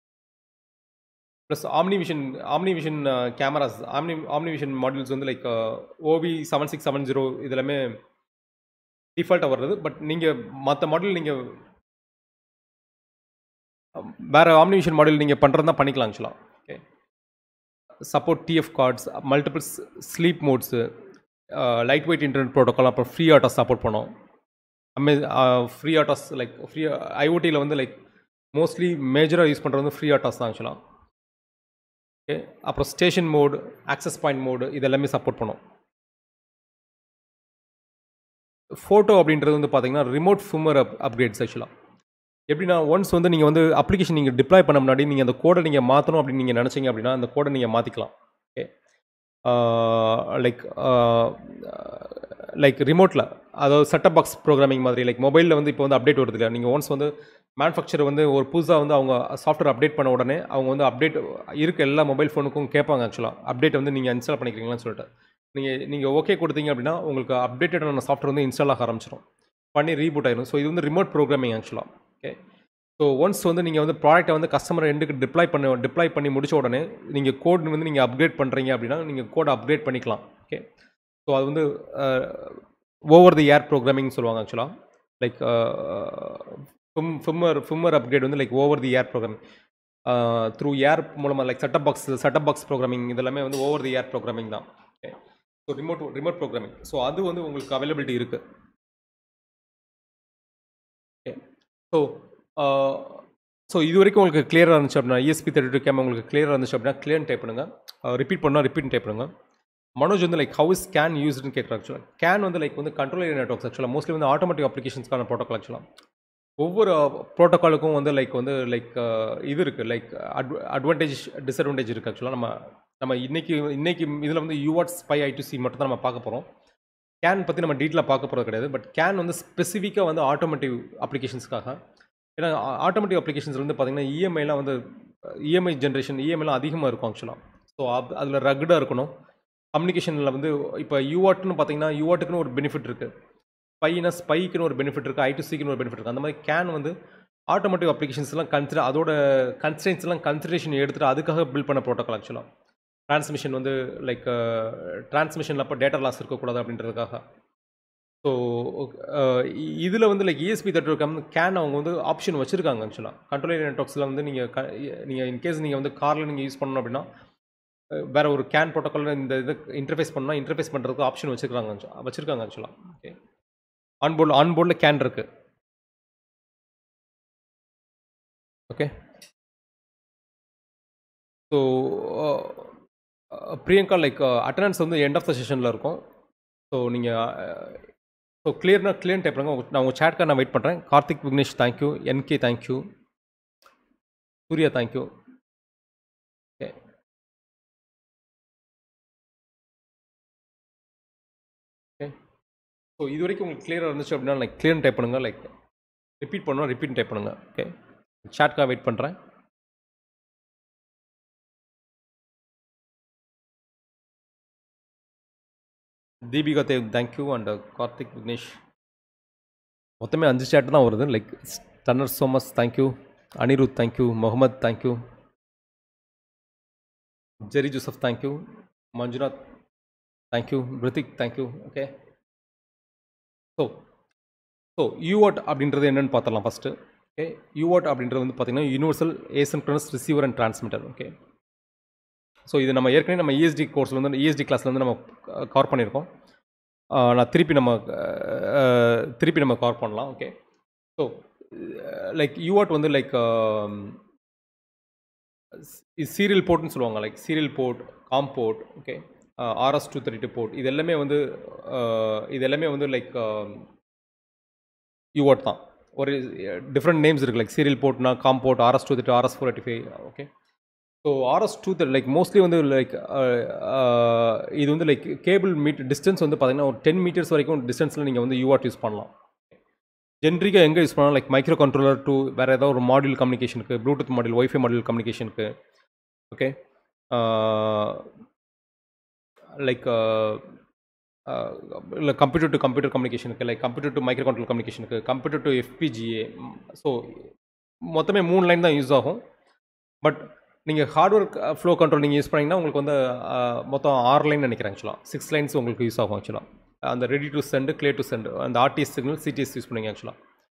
plus OmniVision OmniVision cameras Omni OmniVision models வந்து like OV seven six seven zero இதெல்லாமே டிஃபால்ட்டாக வர்றது. But நீங்கள் மற்ற model நீங்கள் வேறு ஆம்னிவிஷன் மாடல் நீங்கள் பண்ணுறது தான் பண்ணிக்கலாம் ஆக்சுவலாக. Okay. Support TF cards, multiple sleep modes, light weight internet protocol, அப்புறம் ஃப்ரீ ஆர்டாஸ் சப்போர்ட் பண்ணோம். அமே ஃப்ரீ ஆர்டாஸ் லைக் ஃப்ரீ ஐஓடியில் வந்து லைக் மோஸ்ட்லி மேஜராக யூஸ் பண்ணுறது வந்து ஃப்ரீ ஆர்டாஸ் தான் ஆக்சுவலாக. ஓகே. அப்புறம் station mode, access point mode இதெல்லாமே சப்போர்ட் பண்ணோம். ஃபோட்டோ அப்படின்றது வந்து பார்த்தீங்கன்னா ரிமோட் ஃபிம்மர் அப் அப்கிரேட்ஸ் ஆக்சுவலாக. எப்படின்னா ஒன்ஸ் வந்து நீங்கள் வந்து அப்ளிகேஷன் நீங்கள் டிப்ளாய் பண்ண முன்னாடி நீங்கள் அந்த கோடை நீங்கள் மாற்றணும் அப்படின்னு நீங்கள் நினச்சிங்க அப்படின்னா அந்த கோடை நீங்கள் மாற்றிக்கலாம். ஓகே. லைக் லைக் ரிமோட்டில் அதாவது செட்டப் பாக்ஸ் ப்ரோக்ராமிங் மாதிரி லைக் மொபைலில் வந்து இப்போ வந்து அப்டேட் வருது இல்லையா. நீங்கள் ஒன்ஸ் வந்து மேனுஃபேக்சர் வந்து ஒரு புதுசாக வந்து அவங்க சாஃப்ட்வேர் அப்டேட் பண்ண உடனே அவங்க வந்து அப்டேட் இருக்க எல்லா மொபைல் ஃபோனுக்கும் கேட்பாங்க ஆக்சுவலாக அப்டேட் வந்து நீங்கள் இன்ஸ்டால் பண்ணிக்கிறீங்களான்னு சொல்லிட்டு. நீங்கள் நீங்கள் ஓகே கொடுத்தீங்க அப்படின்னா உங்களுக்கு அப்டேட்டடான சாஃப்ட்வேர் வந்து இன்ஸ்டால் ஆக ஆரம்பிச்சிடும், பண்ணி ரீபூட் ஆயிடும். ஸோ இது வந்து ரிமோட் ப்ரோக்ராமிங் ஆக்சுவலாக. ஓகே. ஸோ ஒன்ஸ் வந்து நீங்கள் வந்து ப்ராடக்ட்டை வந்து கஸ்டமர் எண்டுக்கு டிப்ளாய் பண்ண டிப்ளாய் பண்ணி முடிச்ச உடனே நீங்கள் கோட் வந்து நீங்கள் அப்கிரேட் பண்ணுறீங்க அப்படின்னா நீங்கள் கோடை அப்கிரேட் பண்ணிக்கலாம். ஓகே. ஸோ அது வந்து ஓவர் தி ஏர் ப்ரோக்ராமிங் சொல்லுவாங்க ஆக்சுவலாக. Like firm firmware firmware upgrade வந்து like over the air programming through air மூலமாக like setup box setup box programming இதெல்லாமே வந்து ஓவர் தி ஏர் ப்ரோக்ராமிங் தான். Okay. So remote remote programming so அது வந்து உங்களுக்கு அவைலபிலிட்டி இருக்குது. ஓகே. ஸோ ஸோ இது வரைக்கும் உங்களுக்கு கிளியராக இருந்துச்சு அப்படின்னா இஎஸ்பி தேர்ட்டி டூ கேம் உங்களுக்கு கிளியராக இருந்துச்சு அப்படின்னா கிளியர் டைப் பண்ணுங்கள். ரிப்பீட் பண்ணால் ரிப்பீட் டைப் பண்ணுங்கள். மனோஜ் வந்து லைக் ஹவு இஸ் கேன் யூஸ்டுன்னு கேட்குறாங்க. ஆக்சுவலாக கேன் வந்து லைக் வந்து கண்ட்ரோல் ஏரியா நெட்வொர்க்ஸ் ஆக்சுவலாக மோஸ்ட்லி வந்து ஆட்டோமேட்டிக் அப்ளிகேஷன்ஸ்க்கான ப்ரோட்டோக்கால் ஆக்சுவலாக. ஒவ்வொரு ப்ரோட்டோக்காலுக்கும் வந்து லைக் வந்து லைக் இது இருக்குது லைக் அட் அட்வான்டேஜ் டிஸ்அட்வான்டேஜ் இருக்குது ஆக்சுவலாக. நம்ம நம்ம இன்றைக்கி இன்றைக்கி இதில் வந்து UART SPI I two C மட்டும் தான் நம்ம பார்க்க போகிறோம். கேன் பற்றி நம்ம டீட்டெயிலாக பார்க்க போகிறது கிடையாது. பட் கேன் வந்து ஸ்பெசிஃபிக்காக வந்து ஆட்டோமேட்டிவ் அப்ளிகேஷன்ஸ்க்காக. ஏன்னா ஆட்டோமேட்டிக் அப்ளிகேஷன்ஸ் வந்து பார்த்திங்கன்னா இஎம்ஐலாம் வந்து இஎம்ஐ ஜென்ரேஷன் இஎம்ஐலாம் அதிகமாக இருக்கும் ஆக்சுவலாக. ஸோ அது அதில் ரகுடாக இருக்கணும். கம்யூனிகேஷனில் வந்து இப்போ யூஆர்ட்னு பார்த்தீங்கன்னா யூஆர்ட்டுக்குன்னு ஒரு பெனிஃபிட் இருக்குது, ஸ்பைனா ஸ்பைக்குன்னு ஒரு பெனிஃபிட் இருக்குது, ஐ டு சிக்குன்னு ஒரு பெனிஃபிட் இருக்குது. அந்த மாதிரி கேன் வந்து ஆட்டோமேட்டிக் அப்ளிகேஷன்ஸ்லாம் கன்சிடர் அதோட கன்ஸ்டன்ஸ்லாம் கன்சிடரேஷன் எடுத்துகிட்டு அதுக்காக பில்ட் பண்ண ப்ரோட்டோக்கால் ஆக்சுவலாக. ட்ரான்ஸ்மிஷன் வந்து லைக் ட்ரான்ஸ்மிஷனில் அப்போ டேட்டா லாஸ் இருக்கக்கூடாது அப்படின்றதுக்காக. ஸோ இதில் வந்து like ESP thirty two cam CAN அவங்க வந்து ஆப்ஷன் வச்சுருக்காங்க ஆக்சுவலாக. கண்ட்ரோல் ஏரியா நெட்வொர்க்ஸில் வந்து நீங்கள் க நீங்கள் இன்கேஸ் நீங்கள் வந்து காரில் நீங்கள் யூஸ் பண்ணணும் அப்படின்னா வேறு ஒரு கேன் ப்ரோட்டோக்கால் இந்த இது இன்டர்ஃபேஸ் பண்ணால் இன்டர்ஃபேஸ் பண்ணுறதுக்கு ஆப்ஷன் வச்சுருக்காங்க வச்சுருக்காங்க ஆக்சுவலாக. ஓகே. ஆன்போர்டில் ஆன்போர்டில் கேன் இருக்குது. Okay. So Priyanka like attendance வந்து எண்ட் ஆஃப் த செஷனில் இருக்கும். ஸோ நீங்கள் ஸோ கிளியர்னா கிளியர் டைப் பண்ணுங்க. நான் உங்கள் சேட்காக நான் வெயிட் பண்ணுறேன். Karthik Vignesh thank you, NK thank you, Surya thank you. Okay. Okay. So இது வரைக்கும் உங்களுக்கு கிளியராக இருந்துச்சு அப்படின்னா லைக் கிளியர் டைப் பண்ணுங்கள். லைக் ரிப்பீட் பண்ணணும் ரிப்பீட் டைப் பண்ணுங்கள். ஓகே. சேட்காக வெயிட் பண்ணுறேன். Deepika Dev thank you and Karthik Vignesh. மொத்தமே அஞ்சு சேட்டு தான் வருது. லைக் டன்னர் so much thank you. Anirudh, thank you. Mohammed, thank you. Jerry Joseph, thank you. Manjunath, thank you. Brithik, thank you. Okay. So, so U A R T அப்படின்றது என்னன்னு பார்த்தலாம் first. Okay, U A R T அப்படின்றது வந்து பார்த்தீங்கன்னா universal asynchronous receiver and transmitter. Okay, so இது நம்ம ஏற்கனவே நம்ம இஎஸ்டி கோர்ஸ் வந்து இஎஸ்டி கிளாஸில் வந்து நம்ம கவர் பண்ணியிருக்கோம். நான் திருப்பி நம்ம திருப்பி நம்ம கவர் பண்ணலாம். Okay, so like U A R T வந்து லைக் சீரியல் போர்ட்னு சொல்லுவாங்க. Like serial port, COM port, okay, RS two thirty two port, இது எல்லாமே வந்து இது எல்லாமே வந்து like U A R T தான். ஒரு டிஃப்ரெண்ட் நேம்ஸ் இருக்குது. லைக் சீரியல் போர்ட்னா COM port, RS two thirty RS four eighty five. Okay, so RS two thirty like mostly வந்து லைக் இது வந்து லைக் கேபிள் மீட் டிஸ்டன்ஸ் வந்து பார்த்தீங்கன்னா ஒரு டென் மீட்டர்ஸ் வரைக்கும் டிஸ்டன்ஸில் நீங்கள் வந்து U A R T use பண்ணலாம். ஜென்ரிக்காக எங்கே யூஸ் பண்ணலாம், லைக் மைக்ரோ கண்ட்ரோலர் டு வேறு ஏதாவது ஒரு மாடியூல் கம்யூனிகேஷனுக்கு, ப்ளூடூத் மாடியூல், ஒய்ஃபை மாடியூல் கம்யூனிகேஷனுக்கு, ஓகே, லைக் இல்லை கம்ப்யூட்டர் டு கம்ப்யூட்டர் கம்யூனிகேஷனுக்கு, like computer to micro control கம்யூனிகேஷனுக்கு, கம்ப்யூட்டர் டு எஃபிஜிஏ. ஸோ மொத்தமே மூணு லைன் தான் யூஸ் ஆகும். பட் நீங்கள் ஹார்ட்வேர் ஃப்ளோ கண்ட்ரோல் நீங்கள் யூஸ் பண்ணிங்கன்னா உங்களுக்கு வந்து மொத்தம் ஆறு லைன் நினைக்கிறேன். ஆக்சுவலாக சிக்ஸ் லைன்ஸ் உங்களுக்கு யூஸ் ஆகும். ஆக்சுவலாக அந்த ready to send, clear to send, அந்த ஆர்டிஎஸ் சிக்னல், சிடிஎஸ் யூஸ் பண்ணுங்க. ஆக்சுவலாக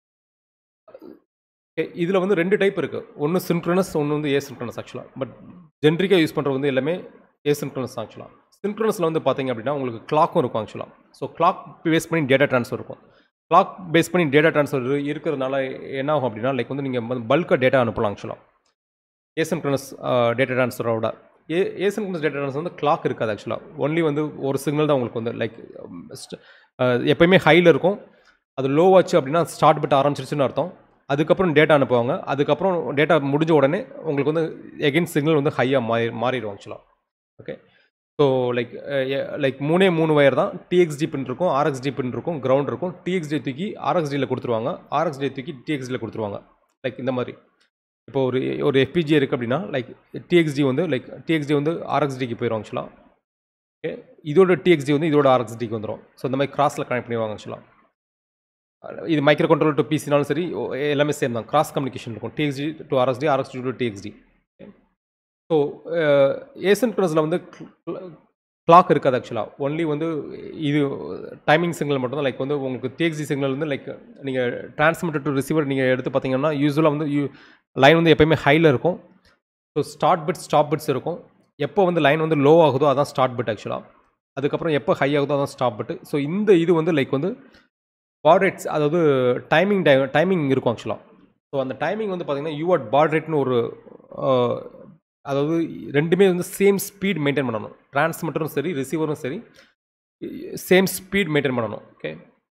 ஓகே, இதில் வந்து ரெண்டு டைப் இருக்குது. ஒன்று சின்க்ரோனஸ், ஒன்று வந்து ஏசின்க்ரோனஸ். ஆக்சுவலாக பட் ஜென்ரிக்காக யூஸ் பண்ணுறது வந்து எல்லாமே ஏசின்க்ரோனஸ் தான். ஆக்சுவலாக சின்க்ரோனஸில் வந்து பார்த்தீங்க அப்படின்னா உங்களுக்கு கிளாக்கும் இருக்கும். ஆக்சுவலாக ஸோ கிளாக் பேஸ் பண்ணி டேட்டா ட்ரான்ஸ்ஃபர் இருக்கும். கிளாக் பேஸ் பண்ணி டேட்டா ட்ரான்ஸ்ஃபர் இருக்கிறதுனால என்ன ஆகும் அப்படின்னா லைக் வந்து நீங்கள் வந்து பல்காக டேட்டா அனுப்பலாம். ஆக்சுவலாக ஏசின்க்ரோனஸ் டேட்டா ட்ரான்ஸ்ஃபரோட ஏ ஏசின்க்ரோனஸ் டேட்டா ட்ரான்ஸ்ஃபர் வந்து கிளாக் இருக்காது. ஆக்சுவலாக ஒன்லி வந்து ஒரு சிக்னல் தான் உங்களுக்கு வந்து லைக் எப்போயுமே ஹையில் இருக்கும். அது லோவாச்சு அப்படின்னா ஸ்டார்ட் பிட் ஆரம்பிச்சிருச்சுன்னு அர்த்தம். அதுக்கப்புறம் டேட்டா அனுப்புவாங்க. அதுக்கப்புறம் டேட்டா முடிஞ்ச உடனே உங்களுக்கு வந்து எகெயின் சிக்னல் வந்து ஹையாக மாறி மாறிடும். ஆக்சுவலாக ஓகே, ஸோ லைக் லைக் மூணே மூணு வயர் தான். டிஎக்ஸ்டி பின் இருக்கும், ஆர்எக்ஸ்டி பின் இருக்கும், கிரவுண்ட் இருக்கும். டிஎக்ஸ்டி தூக்கி ஆர்எக்ஸ்டியில் கொடுத்துருவாங்க, ஆர்எக்ஸ்டி தூக்கி டிஎக்ஸ்டியில் கொடுத்துருவாங்க. லைக் இந்த மாதிரி இப்போ ஒரு ஒரு எஃபிஜி இருக்குது அப்படின்னா லைக் டிஎக்ஸ்டி வந்து லைக் டிஎக்ஸ்டி வந்து ஆர்எக்ஸ்டிக்கு போயிடும். ஆக்சுவலாக ஓகே, இதோட டிஎக்ஸ்டி வந்து இதோட ஆர்எக்ஸ்டிக்கு வந்துடும். ஸோ இந்த மாதிரி கிராஸில் கனெக்ட் பண்ணிடுவாங்க. ஆக்சுவலாக இது மைக்ரோ கண்ட்ரோல் டு பிசினாலும் சரி எல்லாமே சேம் தான். கிராஸ் கம்யூனிகேஷன் இருக்கும். TXD to RXD, RXD to TXD. So ஏசின்க்ரோனஸில் வந்து கிளாக் இருக்காது. ஆக்சுவலாக ஒன்லி வந்து இது டைமிங் சிக்னல் மட்டும் தான். லைக் வந்து உங்களுக்கு டிஎக்ஸ்டி சிக்னல் வந்து லைக் நீங்கள் டிரான்ஸ்மிட்டர் டு ரிசீவர் நீங்கள் எடுத்து பார்த்தீங்கன்னா யூஸ்வலாக வந்து யூ லைன் வந்து எப்போயுமே ஹையில் இருக்கும். So start bit, stop bits இருக்கும். எப்போ வந்து லைன் வந்து லோ ஆகுதோ அதான் ஸ்டார்ட் பிட். ஆக்சுவலாக அதுக்கப்புறம் எப்போ ஹை ஆகுதோ அதான் ஸ்டாப் பிட். ஸோ இந்த இது வந்து லைக் வந்து பாட் ரேட்ஸ், அதாவது டைமிங் டை டைமிங் இருக்கும். ஆக்சுவலாக ஸோ அந்த டைமிங் வந்து பார்த்தீங்கன்னா U A R T பாட் ரேட்னு ஒரு அதாவது ரெண்டுமே வந்து சேம் ஸ்பீட் மெயின்டைன் பண்ணணும். டிரான்ஸ்மிட்டரும் சரி ரிசீவரும் சரி சேம் ஸ்பீட் மெயின்டைன் பண்ணணும். ஓகே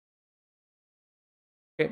ஓகே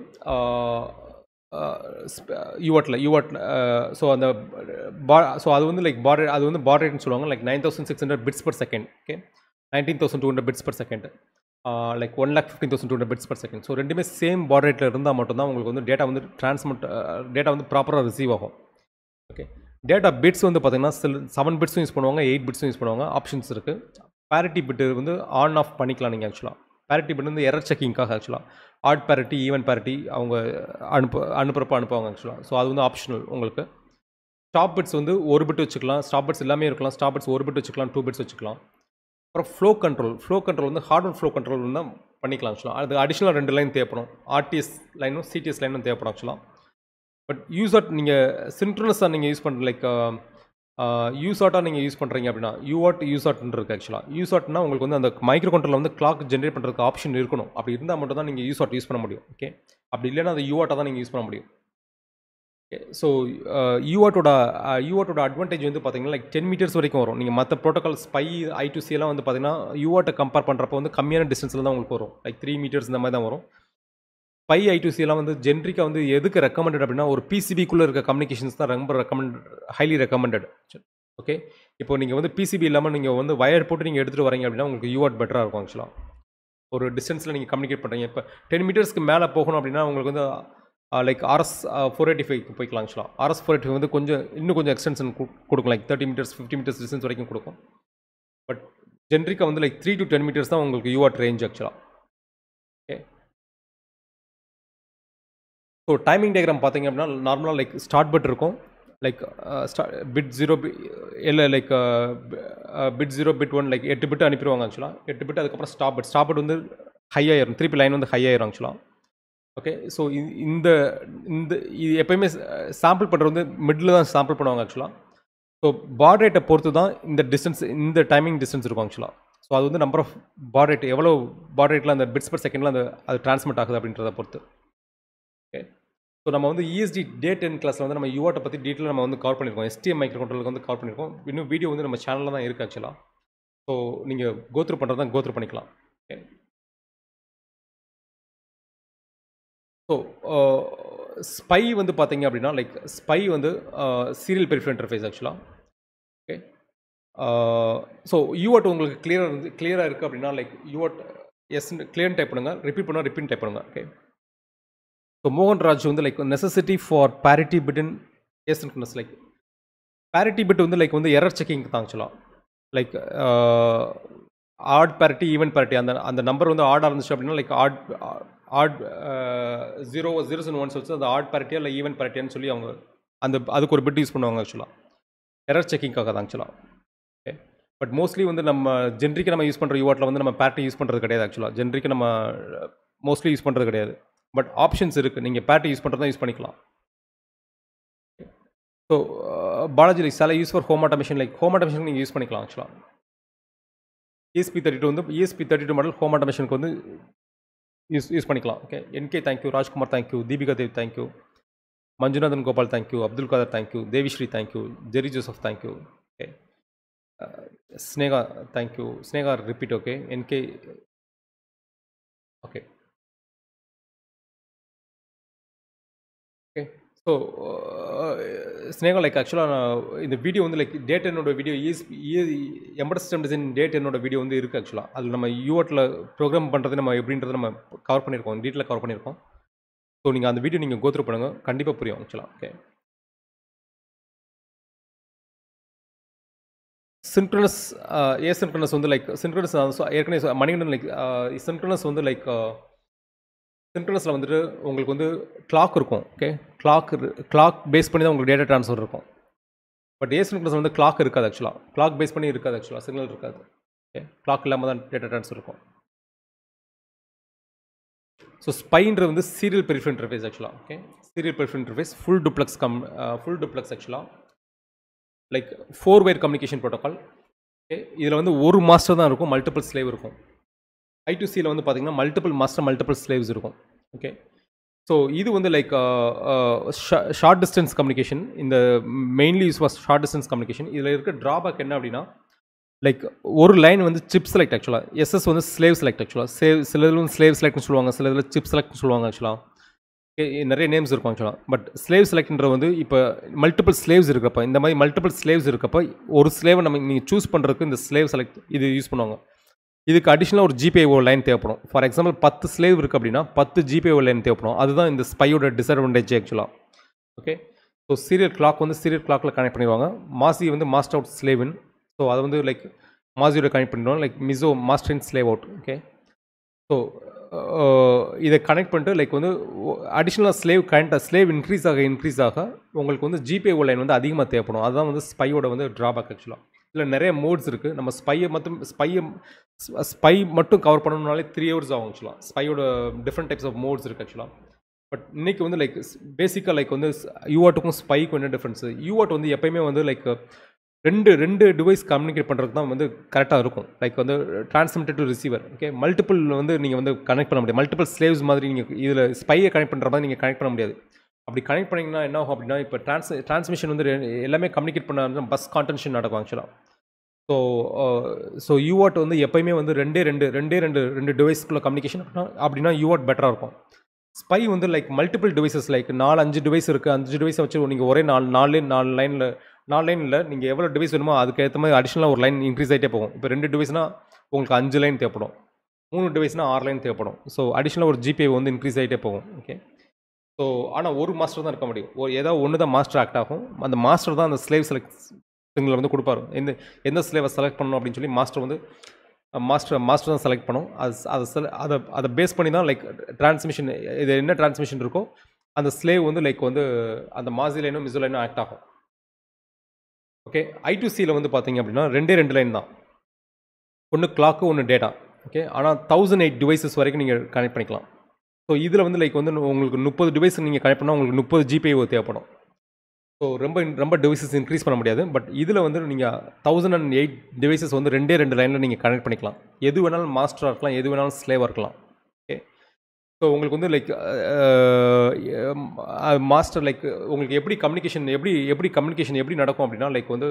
யூஆர்ட்டில் யூஆர்ட் ஸோ அந்த பா ஸோ அது வந்து லைக் பாட் அது வந்து பாட் ரேட்னு சொல்லுவாங்க. Like nine thousand six hundred bits per second. Okay, nineteen thousand two hundred bits per second, like one lakh fifteen thousand two hundred bits per second. So ரெண்டுமே same baud ரேட்டில் இருந்தால் மட்டும்தான் உங்களுக்கு வந்து டேட்டா வந்து டிரான்ஸ்மிட் டேட்டா வந்து ப்ராப்பராக receive ஆகும். ஓகே, டேட்டா பிட்ஸ் வந்து பார்த்தீங்கன்னா சில செவன் பிட்ஸும் யூஸ் பண்ணுவாங்க, எயிட் பிட்ஸும் யூஸ் பண்ணுவாங்க. ஆப்ஷன்ஸ் இருக்குது. பேரிட்டி பிட்டு வந்து ஆன் ஆஃப் பண்ணிக்கலாம் நீங்கள். ஆக்சுவலாக பேரிட்டி பிட் வந்து எரர் செக்கிங்காக. ஆக்சுவலாக ஆட் பேரிட்டி, ஈவன் பேரிட்டி அவங்க அனுப்பு அனுப்புறப்ப அனுப்புவாங்க. ஆக்சுவலாக ஸோ அது வந்து ஆப்ஷனல் உங்களுக்கு. ஸ்டாப் பிட்ஸ் வந்து ஒரு பிட் வச்சுக்கலாம். ஸ்டாப் பிட்ஸ் எல்லாமே இருக்கலாம். ஸ்டாப் பிட்ஸ் ஒரு பிட் வச்சுக்கலாம், டூ பிட்ஸ் வச்சுக்கலாம். அப்புறம் ஃப்ளோ கண்ட்ரோல், ஃப்ளோ கண்ட்ரோல் வந்து ஹார்ட்வேர் ஃப்ளோ கண்ட்ரோல் தான் பண்ணிக்கலாம். ஆக்சுவலாக அது அடிஷ்னலாக ரெண்டு லைன் தேவைப்படும். ஆர்டிஎஸ் லைனும் சிடிஎஸ் லைனும் தேவைப்படும். ஆக்சுவலாக பட் யூசாட் நீங்கள் சின்க்ரோனஸாக நீங்கள் யூஸ் பண்ணுற லைக் யூசாட்டாக நீங்கள் யூஸ் பண்ணுறீங்க அப்படின்னா யூஆர்ட் யூசாட்னு இருக்குது. ஆக்சுவலாக யூசாட்னா உங்களுக்கு வந்து அந்த மைக்ரோ கண்ட்ரோலில் வந்து கிளாக் ஜென்ரேட் பண்ணுறதுக்கு ஆப்ஷன் இருக்கணும். அப்படி இருந்தால் மட்டும் தான் நீங்கள் யூசாட் யூஸ் பண்ண முடியும். ஓகே, அப்படி இல்லைன்னா அந்த யூஆர்ட்டாக தான் நீங்கள் யூஸ் பண்ண முடியும். ஓகே, ஸோ யூஆர்ட்டோட யூஆர்ட்டோட அட்வான்டேஜ் வந்து பார்த்தீங்கன்னா லைக் டென் மீட்டர்ஸ் வரைக்கும் வரும். நீங்கள் மற்ற protocol SPI, I two C எல்லாம் வந்து பார்த்தீங்கன்னா யூஆர்ட்டை கம்பேர் பண்ணுறப்போ வந்து கம்மியான டிஸ்டன்ஸில் தான் உங்களுக்கு வரும். லைக் த்ரீ மீட்டர்ஸ் இந்த மாதிரி தான் வரும். பை ஐ டு சி எல்லாம் வந்து ஜென்ரிக்காக வந்து எதுக்கு ரெக்கமெண்டட் அப்படின்னா ஒரு பிசிபிக்குள்ளே இருக்க கம்யூனிகேஷன்ஸ் தான் ரொம்ப ரெக்கமெண்ட் ஹைலி ரெக்கமெண்டட். ஓகே, இப்போ நீங்கள் வந்து பிசிபி இல்லாமல் நீங்கள் வந்து வயர் போட்டு நீங்கள் எடுத்துகிட்டு வரீங்க அப்படின்னா உங்களுக்கு யூஆர்ட் பெட்டராக இருக்கும். ஆக்சுவலாக ஒரு டிஸ்டன்ஸில் நீங்கள் கம்யூனிகேட் பண்ணுறீங்க. இப்போ டென் மீட்டர்ஸ்க்கு மேலே போகணும் அப்படின்னா உங்களுக்கு வந்து like RS four eighty five போய்க்கலாம். ஆக்சுவலாக ஆர்எஸ் ஃபோர் எயிட்டி ஃபைவ் வந்து கொஞ்சம் இன்னும் கொஞ்சம் எக்ஸ்டென்ஷன் கொடுக்கும். Like thirty meters fifty meters distance வரைக்கும் கொடுக்கும். பட் ஜென்ரிக்காக வந்து like three to ten meters தான் உங்களுக்கு யூஆர்ட் ரேஞ்ச். ஆக்சுவலாக ஓகே, ஸோ டைமிங் டயக்ராம் பார்த்தீங்க அப்படின்னா நார்மலாக லைக் ஸ்டார்ட் பிட் இருக்கும், லைக் பிட் ஜீரோ இல்லை like bit zero bit one like எட்டு பிட் அனுப்பிடுவாங்க ஆக்சுவலாக. எட்டு பிட் அதுக்கப்புறம் ஸ்டாப் பிட் ஸ்டாப் பிட் வந்து ஹை ஆயிரும், திருப்பி லைன் வந்து ஹை ஆயிரும் ஆக்சுவலாக. ஓகே, ஸோ இந்த இந்த இது எப்போயுமே சாம்பிள் பண்ணுறது வந்து மிடில் தான் சாம்பிள் பண்ணுவாங்க ஆக்சுவலாக. ஸோ பாட் ரேட்டை பொறுத்து தான் இந்த டிஸ்டன்ஸ், இந்த டைமிங் டிஸ்டன்ஸ் இருக்கும் ஆக்சுவலாக. ஸோ அது வந்து நம்பர் ஆஃப் பாட் ரேட், எவ்வளோ பாட் ரேட்டில் அந்த பிட்ஸ் பர் செகண்டில் அந்த அது ட்ரான்ஸ்மிட் ஆகுது அப்படின்றத பொறுத்து. ஓகே, ஸோ நம்ம வந்து இஎஸ்டி டே டென் கிளாஸில் வந்து நம்ம யூஆர்ட்டை பற்றி டீட்டெயில் நம்ம வந்து கவர் பண்ணியிருக்கோம், எஸ்டிஎம் மைக்ரோ கண்ட்ரோலுக்கு வந்து கவர் பண்ணியிருக்கோம். இன்னும் வீடியோ வந்து நம்ம சேனலில் தான் இருக்குது ஆக்சுவலாக. ஸோ நீங்கள் கோத்ரூ பண்ணுறது தான் கோத்ரூ பண்ணிக்கலாம். ஓகே, ஸோ ஸ்பை வந்து பார்த்தீங்க அப்படின்னா லைக் ஸ்பை வந்து சீரியல் பெரிஃபரல் இன்டர்ஃபேஸ் ஆக்சுவலாக. ஓகே, ஸோ யூஆர்ட் உங்களுக்கு கிளியராக இருந்து கிளியராக இருக்குது அப்படின்னா லைக் யூஆர்ட் எஸ் கிளியர்னு டைப் பண்ணுங்கள், ரிப்பீட் பண்ணால் ரிப்பீட் டைப் பண்ணுங்கள். ஓகே, ஸோ மோகன்ராஜ் வந்து like necessity for parity bit in asynchronous, like parity bit வந்து லைக் வந்து எரர் செக்கிங் தான் ஆக்சுவலாக. Like odd parity even parity அந்த அந்த நம்பர் வந்து ஆடாக இருந்துச்சு அப்படின்னா like odd odd zero zeros and once வச்சு அந்த ஆட் பேரிட்டியா இல்லை ஈவன் பேரிட்டியான்னு சொல்லி அவங்க அந்த அதுக்கு ஒரு பிட் யூஸ் பண்ணுவாங்க ஆக்சுவலாக, எரர் செக்கிங்காக தான் ஆக்சுவலாக. ஓகே, பட் மோஸ்ட்லி வந்து நம்ம ஜென்ரிக்கு நம்ம யூஸ் பண்ணுற யூஆர்ட்டில் வந்து நம்ம பேரிட்டி யூஸ் பண்ணுறது கிடையாது ஆக்சுவலாக. ஜென்ரிக்கு நம்ம மோஸ்ட்லி யூஸ் பண்ணுறது கிடையாது, பட் ஆப்ஷன்ஸ் இருக்குது, நீங்கள் பேரிட்டி யூஸ் பண்ணுறது தான் யூஸ் பண்ணிக்கலாம். ஸோ பாலாஜி லைக் சில use for home automation, like home automation நீங்கள் யூஸ் பண்ணிக்கலாம் ஆக்சுவலாக. இஎஸ்பி தேர்ட்டி டூ வந்து ESP thirty two model home ஆட்டோமேஷனுக்கு வந்து யூஸ் யூஸ் பண்ணிக்கலாம். Okay, NK thank you, Rajkumar thank you, Deepika Dev thank you, Manjunathan Gopal thank you, Abdul Kader thank you, Devisri thank you, Jerry Joseph thank you. Okay, Sneha thank you, Sneha repeat. Okay, NK. Okay okay so Sneha like ஆக்சுவலாக நான் இந்த வீடியோ வந்து லைக் டேட் என்னோட video ESP embedded system design டேட் என்னோட வீடியோ வந்து இருக்குது ஆக்சுவலாக. அதில் நம்ம யூஆர்ட்டில் ப்ரோக்ராம் பண்ணுறது நம்ம எப்படின்றத நம்ம கவர் பண்ணியிருக்கோம், டீட்டெயிலாக கவர் பண்ணியிருக்கோம். ஸோ நீங்கள் அந்த வீடியோ நீங்கள் கோத்ரூ பண்ணுங்கள், கண்டிப்பாக புரியும் ஆக்சுவலாக. ஓகே, சின்க்ரோனஸ் ஏ சின்க்ரோனஸ் வந்து லைக் சின்க்ரோனஸ் ஏற்கனவே மணிகண்டன் லைக் சின்க்ரோனஸ் வந்து லைக் சின்க்ரோனஸில் வந்துட்டு உங்களுக்கு வந்து கிளாக் இருக்கும். ஓகே, கிளாக் கிளாக் பேஸ் பண்ணி தான் உங்களுக்கு டேட்டா ட்ரான்ஸ்ஃபர் இருக்கும். பட் ஏ சின்க்ரோனஸ் வந்து கிளாக் இருக்காது ஆக்சுவலாக, கிளாக் பேஸ் பண்ணி இருக்காது ஆக்சுவலாக, சிக்னல் இருக்காது. ஓகே, கிளாக் இல்லாமல் தான் டேட்டா ட்ரான்ஸ்ஃபர் இருக்கும். ஸோ ஸ்பைன்றது வந்து சீரியல் பெரிஃபரல் இன்டர்ஃபேஸ் ஆக்சுவலாக. Okay, serial peripheral interface full duplex come full duplex ஆக்சுவலாக, like four wire communication protocol. Okay, இதில் வந்து ஒரு மாஸ்டர் தான் இருக்கும், மல்டிபிள் ஸ்லேவ் இருக்கும். ஐ டு சியில் வந்து பார்த்தீங்கன்னா மல்டிபிள் மாஸ்டர் மல்டிபிள் ஸ்லேவ்ஸ் இருக்கும். ஓகே, ஸோ இது வந்து லைக் ஷார்ட் டிஸ்டன்ஸ் கம்யூனிகேஷன், இந்த mainly use for short distance communication. இதில் இருக்க ட்ராபேக் என்ன அப்படின்னா லைக் ஒரு லைன் வந்து சிப் செலக்ட் ஆக்சுவலாக, எஸ்எஸ் வந்து ஸ்லேவ் செலக்ட் ஆக்சுவலாக, சேவ் சில இதில் வந்து ஸ்லேவ் செலக்ட்னு சொல்லுவாங்க, சில இதில் சிப் செலக்ட்னு சொல்லுவாங்க ஆக்சுவலாக. ஓகே, நிறைய நேம்ஸ் இருக்கும் ஆக்சுவலாக. பட் ஸ்லேவ் செலக்ட்ன்ற வந்து இப்போ மல்டிபிள் ஸ்லேவ்ஸ் இருக்கப்போ, இந்த மாதிரி மல்டிபிள் ஸ்லேவ்ஸ் இருக்கப்போ ஒரு ஸ்லேவை நம்ம நீங்கள் சூஸ் பண்ணுறதுக்கு இந்த ஸ்லேவ் செலக்ட் இது யூஸ் பண்ணுவாங்க. இதுக்கு அடிஷ்னலாக ஒரு ஜிபிஐஓ லைன் தேவைப்படும். ஃபார் எக்ஸாம்பிள் பத்து ஸ்லேவ் இருக்குது அப்படின்னா பத்து ஜிபிஐஓ லைன் தேவைப்படும். அதுதான் இந்த ஸ்பையோட டிஸ்அட்வான்டேஜ் ஆக்சுவலாக. ஓகே, ஸோ சீரியல் கிளாக் வந்து சீரியல் கிளாக்கில் கனெக்ட் பண்ணிடுவாங்க. மாசி வந்து மாஸ்டர் அவுட் ஸ்லேவின், ஸோ அதை வந்து லைக் மாசியோட கனெக்ட் பண்ணிடுவாங்க, like MISO master in slave out. Okay, so இதை கனெக்ட் பண்ணிட்டு லைக் வந்து அடிஷ்னலாக ஸ்லேவ் கரண்ட் ஸ்லேவ் இன்க்ரீஸ் ஆக இன்க்ரீஸ் ஆக உங்களுக்கு வந்து ஜிபிஐஓ லைன் வந்து அதிகமாக தேவைப்படும். அதுதான் வந்து ஸ்பையோட வந்து ட்ராபேக் ஆக்சுவலாக. இதில் நிறைய மோட்ஸ் இருக்குது. நம்ம ஸ்பையை மட்டும் ஸ்பையை ஸ்பை மட்டும் கவர் பண்ணணும்னாலே த்ரீ ஹவர்ஸ் ஆகும் ஆக்சுவலாக. ஸ்பையோட டிஃப்ரெண்ட் டைப்ஸ் ஆஃப் மோட்ஸ் இருக்குது ஆக்சுவலாக. பட் இன்றைக்கி வந்து லைக் பேசிக்காக லைக் வந்து யூஆர்ட்டுக்கும் ஸ்பைக்கும் என்ன டிஃப்ரென்ஸு, யூஆர்ட் வந்து எப்போயுமே வந்து லைக் ரெண்டு ரெண்டு டிவைஸ் கம்யூனிகேட் பண்ணுறதுக்கு தான் வந்து கரெக்டாக இருக்கும். லைக் வந்து transmitted to receiver. Okay, multiple வந்து நீங்கள் வந்து கனெக்ட் பண்ண முடியாது, மல்டிபிள் ஸ்லேவ்ஸ் மாதிரி நீங்கள் இதில் ஸ்பையை கனெக்ட் பண்ணுற மாதிரி நீங்கள் கனெக்ட் பண்ண முடியாது. அப்படி கனெக்ட் பண்ணிங்கன்னா என்ன ஆகும் அப்படின்னா இப்போ ட்ரான்ஸ் ட்ரான்ஸ்மிஷன் வந்து எல்லாமே கம்யூனிகேட் பண்ண பஸ் கான்டென்ஷன் நடக்கும் ஆக்சுவலாக. ஸோ ஸோ யூஆர்ட் வந்து எப்போயுமே வந்து ரெண்டே ரெண்டு ரெண்டே ரெண்டு ரெண்டு டிவைஸ்க்குள்ள கம்யூனிகேஷன் அப்படின்னா அப்படின்னா யூஆர்ட் பெட்டராக இருக்கும். ஸ்பை வந்து லைக் மல்டிபிள் டிவைசஸ், லைக் நாலு அஞ்சு டிவைஸ் இருக்குது, அஞ்சு டிவைஸை வச்சு நீங்கள் ஒரே நாலு நாலு நாலு லைனில் நாலு லைனில் நீங்கள் எவ்வளோ டிவைஸ் வேணுமோ அதுக்கு ஏற்ற மாதிரி அடிஷ்னலாக ஒரு லைன் இன்க்ரீஸ் ஆகிட்டே போகும். இப்போ ரெண்டு டிவைஸ்னால் உங்களுக்கு அஞ்சு லைன் தேவைப்படும், மூணு டிவைஸ்னால் ஆறு லைன் தேவைப்படும். ஸோ அடிஷ்னலாக ஒரு ஜிபிஐ வந்து இன்க்ரீஸ் ஆகிட்டே போகும். ஓகே, ஸோ ஆனால் ஒரு மாஸ்டர் தான் இருக்க முடியும், ஒரு ஏதாவது ஒன்று தான் மாஸ்டர் ஆக்ட் ஆகும். அந்த மாஸ்டர் தான் அந்த ஸ்லேவ் செலக்ட் சிங்கில் வந்து கொடுப்பாரு. எந்த எந்த ஸ்லேவை செலக்ட் பண்ணணும் அப்படின்னு சொல்லி மாஸ்டர் வந்து மாஸ்டர் மாஸ்டர் தான் செலக்ட் பண்ணும். அது அதை செல அதை அதை பேஸ் பண்ணி தான் லைக் டிரான்ஸ்மிஷன், இது என்ன டிரான்ஸ்மிஷன் இருக்கோ அந்த ஸ்லேவ் வந்து லைக் வந்து அந்த மாசி லைனும் மிசோ லைனும் ஆக்ட் ஆகும். ஓகே, ஐ டு சியில் வந்து பார்த்தீங்க அப்படின்னா ரெண்டே ரெண்டு லைன் தான். ஒன்று கிளாக்கு, ஒன்று டேட்டா. ஓகே, ஆனால் தௌசண்ட் எயிட் டிவைசஸ் வரைக்கும் நீங்கள் கனெக்ட் பண்ணிக்கலாம். ஸோ இதில் வந்து லைக் வந்து உங்களுக்கு முப்பது டிவைஸ் நீங்கள் கனெக்ட் பண்ணால் உங்களுக்கு முப்பது ஜிபிஐ தேவைப்படும். ஸோ ரொம்ப ரொம்ப டிவைசஸ் இன்க்ரீஸ் பண்ண முடியாது. பட் இதில் வந்து நீங்கள் தௌசண்ட் அண்ட் எயிட் டிவைசஸ் வந்து ரெண்டே ரெண்டு லைனில் நீங்கள் கனெக்ட் பண்ணிக்கலாம். எது வேணாலும் மாஸ்டராக இருக்கலாம், எது வேணாலும் ஸ்லேவாக இருக்கலாம். ஓகே, ஸோ உங்களுக்கு வந்து லைக் மாஸ்டர் லைக் உங்களுக்கு எப்படி கம்யூனிகேஷன் எப்படி எப்படி கம்யூனிகேஷன் எப்படி நடக்கும் அப்படின்னா லைக் வந்து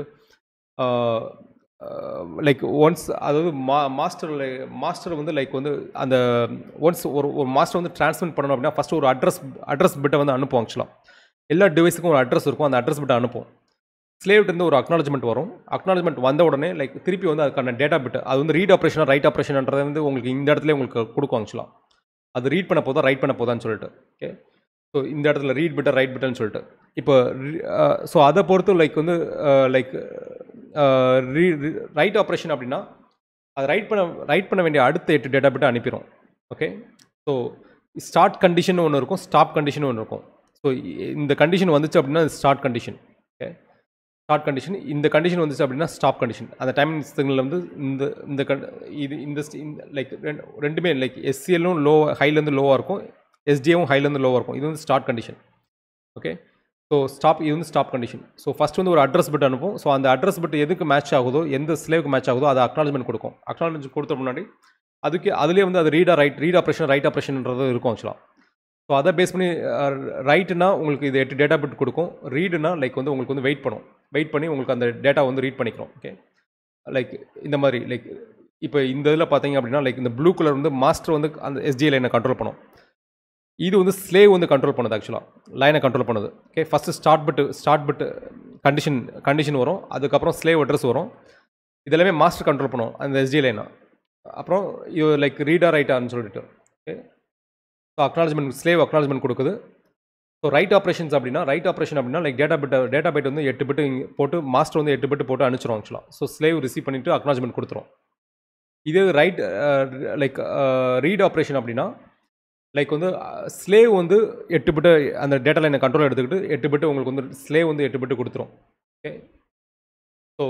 லைக் ஒன்ஸ் அதாவது மா மாஸ்டரில் மாஸ்டர் வந்து லைக் வந்து அந்த ஒன்ஸ் ஒரு ஒரு மாஸ்டர் வந்து ட்ரான்ஸ்மிட் பண்ணணும் அப்படின்னா ஃபஸ்ட்டு ஒரு அட்ரஸ் அட்ரஸ் பிட்டை வந்து அனுப்புவோம். ஆக்சுவலாக எல்லா டிவைஸுக்கும் ஒரு அட்ரஸ் இருக்கும். அந்த அட்ரஸ் பிட்டை அனுப்புவோம். ஸ்லேவ்ட்டு ஒரு அக்னாலஜ்மெண்ட் வரும். அக்னாலஜ்மெண்ட் வந்த உடனே லைக் திருப்பி வந்து அதுக்கான டேட்டா பிட் அது வந்து ரீட் ஆப்ரேஷனாக ரைட் ஆப்ரேஷன்ன்றது வந்து உங்களுக்கு இந்த இடத்துல உங்களுக்கு கொடுக்கும். ஆக்சுவலாக அது ரீட் பண்ண போதா ரைட் பண்ண போதான்னு சொல்லிட்டு. ஓகே, ஸோ இந்த இடத்துல ரீட் பிட்டை ரைட் பிட்டன்னு சொல்லிட்டு இப்போ ஸோ அதை பொறுத்து லைக் வந்து லைக் ரீ ரைட் ஆப்ரேஷன் அப்படின்னா அது ரைட் பண்ண ரைட் பண்ண வேண்டிய அடுத்த எட்டு டேட்டா பிட்டை அனுப்பிடும். ஓகே, ஸோ ஸ்டார்ட் கண்டிஷன் ஒன்று இருக்கும், ஸ்டாப் கண்டிஷன் ஒன்று இருக்கும். ஸோ இந்த கண்டிஷன் வந்துச்சு அப்படின்னா start condition. Okay, start condition. இந்த கண்டிஷன் வந்துச்சு அப்படின்னா ஸ்டாப் கண்டிஷன். அந்த டைமிங் சிக்னல் வந்து இந்த இந்த கண் இது இந்த லைக் ரெண்டு ரெண்டுமே லைக் எஸ்சிஎல்லும் லோ ஹைலேருந்து லோவாக இருக்கும், எஸ்டிஏவும் ஹைலேருந்து லோவாக இருக்கும். இது வந்து start condition. Okay, so stop இது வந்து ஸ்டாப் கண்டிஷன். ஸோ ஃபஸ்ட் வந்து ஒரு அட்ரஸ் பிட் அனுப்பும். ஸோ அந்த அட்ரஸ் பிட் எதுக்கு மேட்ச் ஆகுதோ, எந்த ஸ்லேவுக்கு மேட்ச் ஆகுதோ அதை அக்னாலஜ்மெண்ட் கொடுக்கும். அக்னாலஜ்மெண்ட் கொடுத்த முன்னாடி அதுக்கு அதுலேயே வந்து அது ரீடா ரைட் ரீட் ஆப்ரேஷன் ரைட் ஆப்ரேஷன்ன்றது இருக்கும். ஆக்சுவலாக ஸோ அதை பேஸ் பண்ணி ரைட்டுனா உங்களுக்கு இது எட்டு டேட்டா பிட் கொடுக்கும். ரீடுனா லைக் வந்து உங்களுக்கு வந்து வெயிட் பண்ணும். வெயிட் பண்ணி உங்களுக்கு அந்த டேட்டா வந்து ரீட் பண்ணிக்கிறோம். ஓகே, லைக் இந்த மாதிரி லைக் இப்போ இந்த இதில் பார்த்தீங்க அப்படின்னா லைக் இந்த ப்ளூ கலர் வந்து மாஸ்டர் வந்து அந்த எஸ்டி லைனை கண்ட்ரோல் பண்ணும். இது வந்து ஸ்லேவ் வந்து கண்ட்ரோல் பண்ணுது. ஆக்சுவலாக லைனை கண்ட்ரோல் பண்ணுது. Okay, first start bit start bit condition condition வரும். அதுக்கப்புறம் ஸ்லேவ் அட்ரஸ் வரும். இதெல்லாமே மாஸ்டர் கண்ட்ரோல் பண்ணும் அந்த எஸ்டி லைனை. அப்புறம் இது லைக் ரீடா ரைட்டான்னு சொல்லிட்டு. Okay, so acknowledgement slave acknowledgement கொடுக்குது. ஸோ ரைட் ஆப்ரேஷன்ஸ் அப்படின்னா ரைட் ஆப்ரேஷன் அப்படின்னா like data bit data byte வந்து எட்டு பிட்டு போட்டு மாஸ்டர் வந்து எட்டு பிட்டு போட்டு அனுப்பிச்சிடும். ஆக்சுவலாக ஸோ ஸ்லேவ் ரிசீவ் பண்ணிவிட்டு அக்னாலஜ்மெண்ட் கொடுத்துரும். இதே ரைட் லைக் ரீட் ஆப்ரேஷன் அப்படின்னா லைக் வந்து ஸ்லேவ் வந்து எட்டு பிட்டு அந்த டேட்டா லைனை கண்ட்ரோல் எடுத்துக்கிட்டு எட்டு பிட்டு உங்களுக்கு வந்து ஸ்லேவ் வந்து எட்டு பிட்டு கொடுத்துரும். ஓகே, ஸோ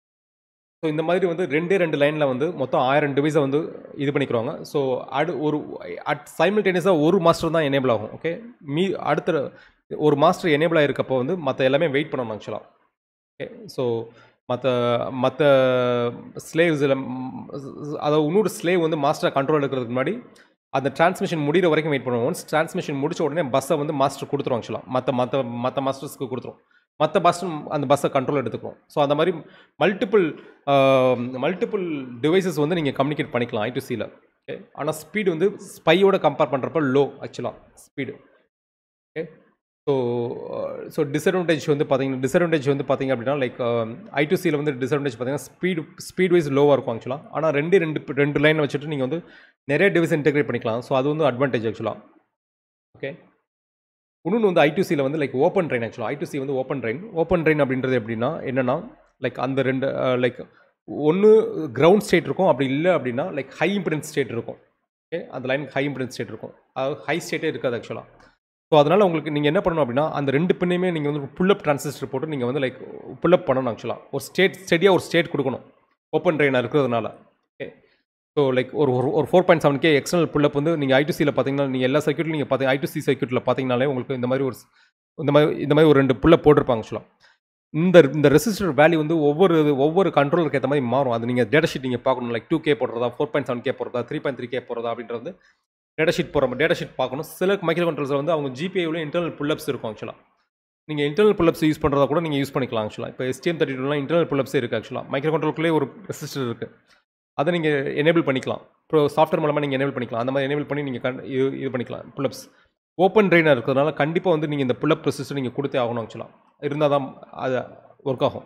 ஸோ இந்த மாதிரி வந்து ரெண்டே ரெண்டு லைனில் வந்து மொத்தம் ஆயிரம் டிவைஸை வந்து இது பண்ணிக்கிறாங்க. ஸோ அடு ஒரு அட் சைமல்டேனியஸாக ஒரு மாஸ்டர் தான் எனேபிள் ஆகும். ஓகே, மீ அடுத்த ஒரு மாஸ்டர் எனேபிள் ஆகிருக்கப்போ வந்து மற்ற எல்லாமே வெயிட் பண்ணணும். ஆக்சுவலாக ஓகே, ஸோ மற்ற மற்ற ஸ்லேவ்ஸில் அதாவது இன்னொரு ஸ்லேவ் வந்து மாஸ்டரை கண்ட்ரோல் எடுக்கிறதுக்கு முன்னாடி அந்த டிரான்ஸ்மிஷன் முடிகிற வரைக்கும் வெயிட் பண்ணுவோம். ஒன்ஸ் டிரான்ஸ்மிஷன் முடிச்ச உடனே பஸ்ஸை வந்து மாஸ்டர் கொடுத்துரும். ஆக்சுவலாக மற்ற மற்ற மற்ற மாஸ்டர்ஸ்க்கு கொடுத்துரும். மற்ற பஸ்ஸும் அந்த பஸ்ஸை கண்ட்ரோல் எடுத்துக்கிறோம். ஸோ அந்த மாதிரி மல்டிபிள் மல்டிபிள் டிவைசஸ் வந்து நீங்கள் கம்யூனிகேட் பண்ணிக்கலாம் ஐ டு சியில். ஓகே, ஆனால் ஸ்பீடு வந்து ஸ்பையோட கம்பேர் பண்ணுறப்ப லோ ஆக்சுவலாக speed. Okay, so so disadvantage வந்து பார்த்தீங்கன்னா டிஸ்அட்வான்டேஜ் வந்து பார்த்தீங்க அப்படின்னா லைக் ஐ டு சியில் வந்து டிஸ்அட்வான்டேஜ் பார்த்தீங்கன்னா ஸ்பீடு ஸ்பீட் வைஸ் லோவாக இருக்கும். ஆக்சுவலாக ஆனால் ரெண்டு ரெண்டு ரெண்டு லைன் வச்சுட்டு நீங்கள் வந்து நிறைய டிவைஸ் இன்டெகிரேட் பண்ணிக்கலாம். ஸோ அது வந்து அட்வான்டேஜ் ஆக்சுவலாக. ஓகே, இன்னொன்று வந்து ஐ டு சியில் வந்து லைக் ஓப்பன் ட்ரெயின். ஆக்சுவலாக ஐ டு சி வந்து ஓப்பன் ட்ரெயின். ஓப்பன் ட்ரெயின் அப்படின்றது எப்படின்னா என்னென்னா லைக் அந்த ரெண்டு லைக் ஒன்று கிரவுண்ட் ஸ்டேட் இருக்கும், அப்படி இல்லை அப்படின்னா லைக் ஹை இம்பிடன்ஸ் ஸ்டேட் இருக்கும். ஓகே, அந்த லைனுக்கு ஹை இம்பிடன்ஸ் ஸ்டேட் இருக்கும். அதாவது ஹை ஸ்டேட்டே இருக்காது ஆக்சுவலாக. ஸோ அதனால் உங்களுக்கு நீங்கள் என்ன பண்ணணும் அப்படின்னா அந்த ரெண்டு பின்னையுமே நீங்கள் வந்து புல்லப் டிரான்சிஸ்டர் போட்டு நீங்கள் வந்து லைக் புல்லப் பண்ணணும். ஆக்சுவலாக ஒரு ஸ்டேட் ஸ்டெடியாக ஒரு ஸ்டேட் கொடுக்கணும் ஓப்பன் ட்ரெயினாக இருக்கிறதுனால. ஓகே, ஸோ லைக் ஒரு ஒரு four point seven K external pull up வந்து நீங்கள் ஐ டு சியில் பார்த்தீங்கன்னா நீங்கள் எல்லா சர்க்யூட்லையும் நீங்கள் பார்த்தீங்க ஐ டு சி சர்க்யூட்டில் பார்த்தீங்கனாலே உங்களுக்கு இந்த மாதிரி ஒரு இந்த மாதிரி இந்த மாதிரி ஒரு ரெண்டு புல்லப் போட்டிருப்பாங்க. ஆக்சுவலாக இந்த இந்த ரெசிஸ்டர் வேல்யூ வந்து ஒவ்வொரு ஒவ்வொரு கண்ட்ரோலருக்கு ஏற்ற மாதிரி மாறும். அது நீங்கள் டேட்டா ஷீட் நீங்கள் பார்க்கணும். லைக் டூ கே போடுறதா, ஃபோர் பாயிண்ட் செவன் கே போடுறதா, த்ரீ பாயிண்ட் த்ரீ கே போடுறதா அப்படின்றது டேட்டா ஷீட் போகிற டேட்டா ஷீட் பார்க்கணும். சில மைக்ரோ கண்ட்ரோல்ஸில் வந்து அவங்க ஜிபிஐவில் இன்டர்னல் புல்லப்ஸ் இருக்கும். ஆக்சுவலாக நீங்கள் இன்டர்னல் புல்லப்ஸ் யூஸ் பண்ணுறதா கூட நீங்கள் யூஸ் பண்ணிக்கலாம். ஆக்சுவலாக இப்போ எஸ்டிஎம் தேர்ட்டி டூலாம் இன்டர்னல் புல்லப்ஸே இருக்குது. ஆக்சுவலாக மைக்ரோ கண்ட்ரோலுக்குள்ளே ஒரு ரெசிஸ்டர் இருக்குது, அதை நீங்கள் எனேபிள் பண்ணிக்கலாம். இப்போ சாஃப்ட்வேர் மூலமாக நீங்கள் எனேபிள் பண்ணிக்கலாம். அந்த மாதிரி எனேபிள் பண்ணி நீங்கள் கண் இது இது பண்ணிக்கலாம். புல்லப்ஸ் ஓப்பன் ட்ரெயினாக இருக்கிறதுனால கண்டிப்பாக வந்து நீங்கள் இந்த புல்லப் ரெசிஸ்டர் நீங்கள் கொடுத்தே ஆகணும். ஆக்சுவலாக இருந்தால் தான் அது ஒர்க் ஆகும்.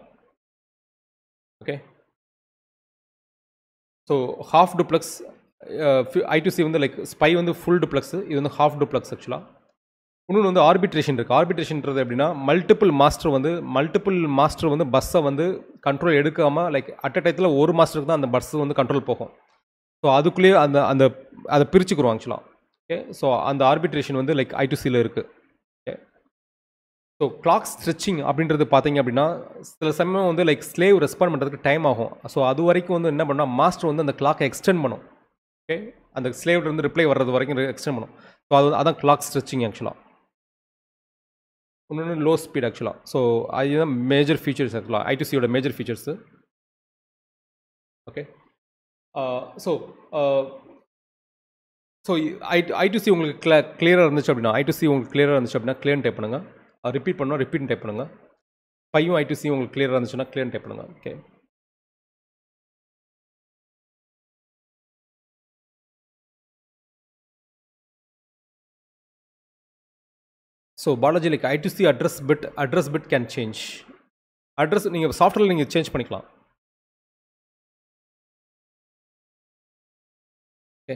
Okay, so half duplex I two C வந்து லைக் ஸ்பை வந்து ஃபுல் டூப்ளெக்ஸ், இது வந்து ஹாஃப் டூப்ளெக்ஸ். ஆக்சுவலாக இன்னொன்று வந்து ஆர்பிட்ரேஷன் இருக்குது. ஆர்பிட்ரேஷன்றது எப்படின்னா மல்டிபிள் மாஸ்டர் வந்து மல்டிபிள் மாஸ்டர் வந்து பஸ்ஸை வந்து கண்ட்ரோல் எடுக்காமல் லைக் அட் அ டயத்தில் ஒரு மாஸ்டருக்கு தான் அந்த பஸ் வந்து கண்ட்ரோல் போகும். ஸோ அதுக்குள்ளேயே அந்த அந்த அதை பிரிச்சுக்கிறோம். ஆக்சுவலாக ஓகே, ஸோ அந்த ஆர்பிட்ரேஷன் வந்து லைக் ஐ டு சியில் இருக்குது. ஸோ கிளாக் ஸ்ட்ரெச்சிங் அப்படின்றது பார்த்தீங்க அப்படின்னா சில சமயம் வந்து லைக் ஸ்லேவ் ரெஸ்பாண்ட் பண்ணுறதுக்கு டைம் ஆகும். ஸோ அது வரைக்கும் வந்து என்ன பண்ணால் மாஸ்டர் வந்து அந்த கிளாக்கை எக்ஸ்டெண்ட் பண்ணும். ஓகே, அந்த ஸ்லேவ்லேருந்து ரிப்ளை வர்றது வரைக்கும் எக்ஸ்டெண்ட் பண்ணும். ஸோ அது அதான் கிளாக் ஸ்ட்ரெச்சிங் ஆக்சுவலாக. இன்னொன்று லோ ஸ்பீட் ஆக்சுவலாக. ஸோ அதுதான் மேஜர் ஃபீச்சர்ஸ் ஆக்சுவலாக ஐடிசியோட major features. Okay, so so I IDC உங்களுக்கு கிள கிளியராக இருந்துச்சு அப்படின்னா ஐடிசி உங்களுக்கு கிளியராக இருந்துச்சு அப்படின்னா கிளியர்னு டைப் பண்ணுங்கள். ரிப்பீட் பண்ணோம் ரிப்பீட் டைப் பண்ணுங்கள். ஃபைவும் ஐடிசி உங்களுக்கு கிளியராக இருந்துச்சுன்னா கிளியர்னு டைப் பண்ணுங்கள். Okay, so Balaji like IDC address bit address bit can change. Address நீங்கள் சாஃப்ட்வேரில் நீங்கள் சேஞ்ச் பண்ணிக்கலாம். ஓகே,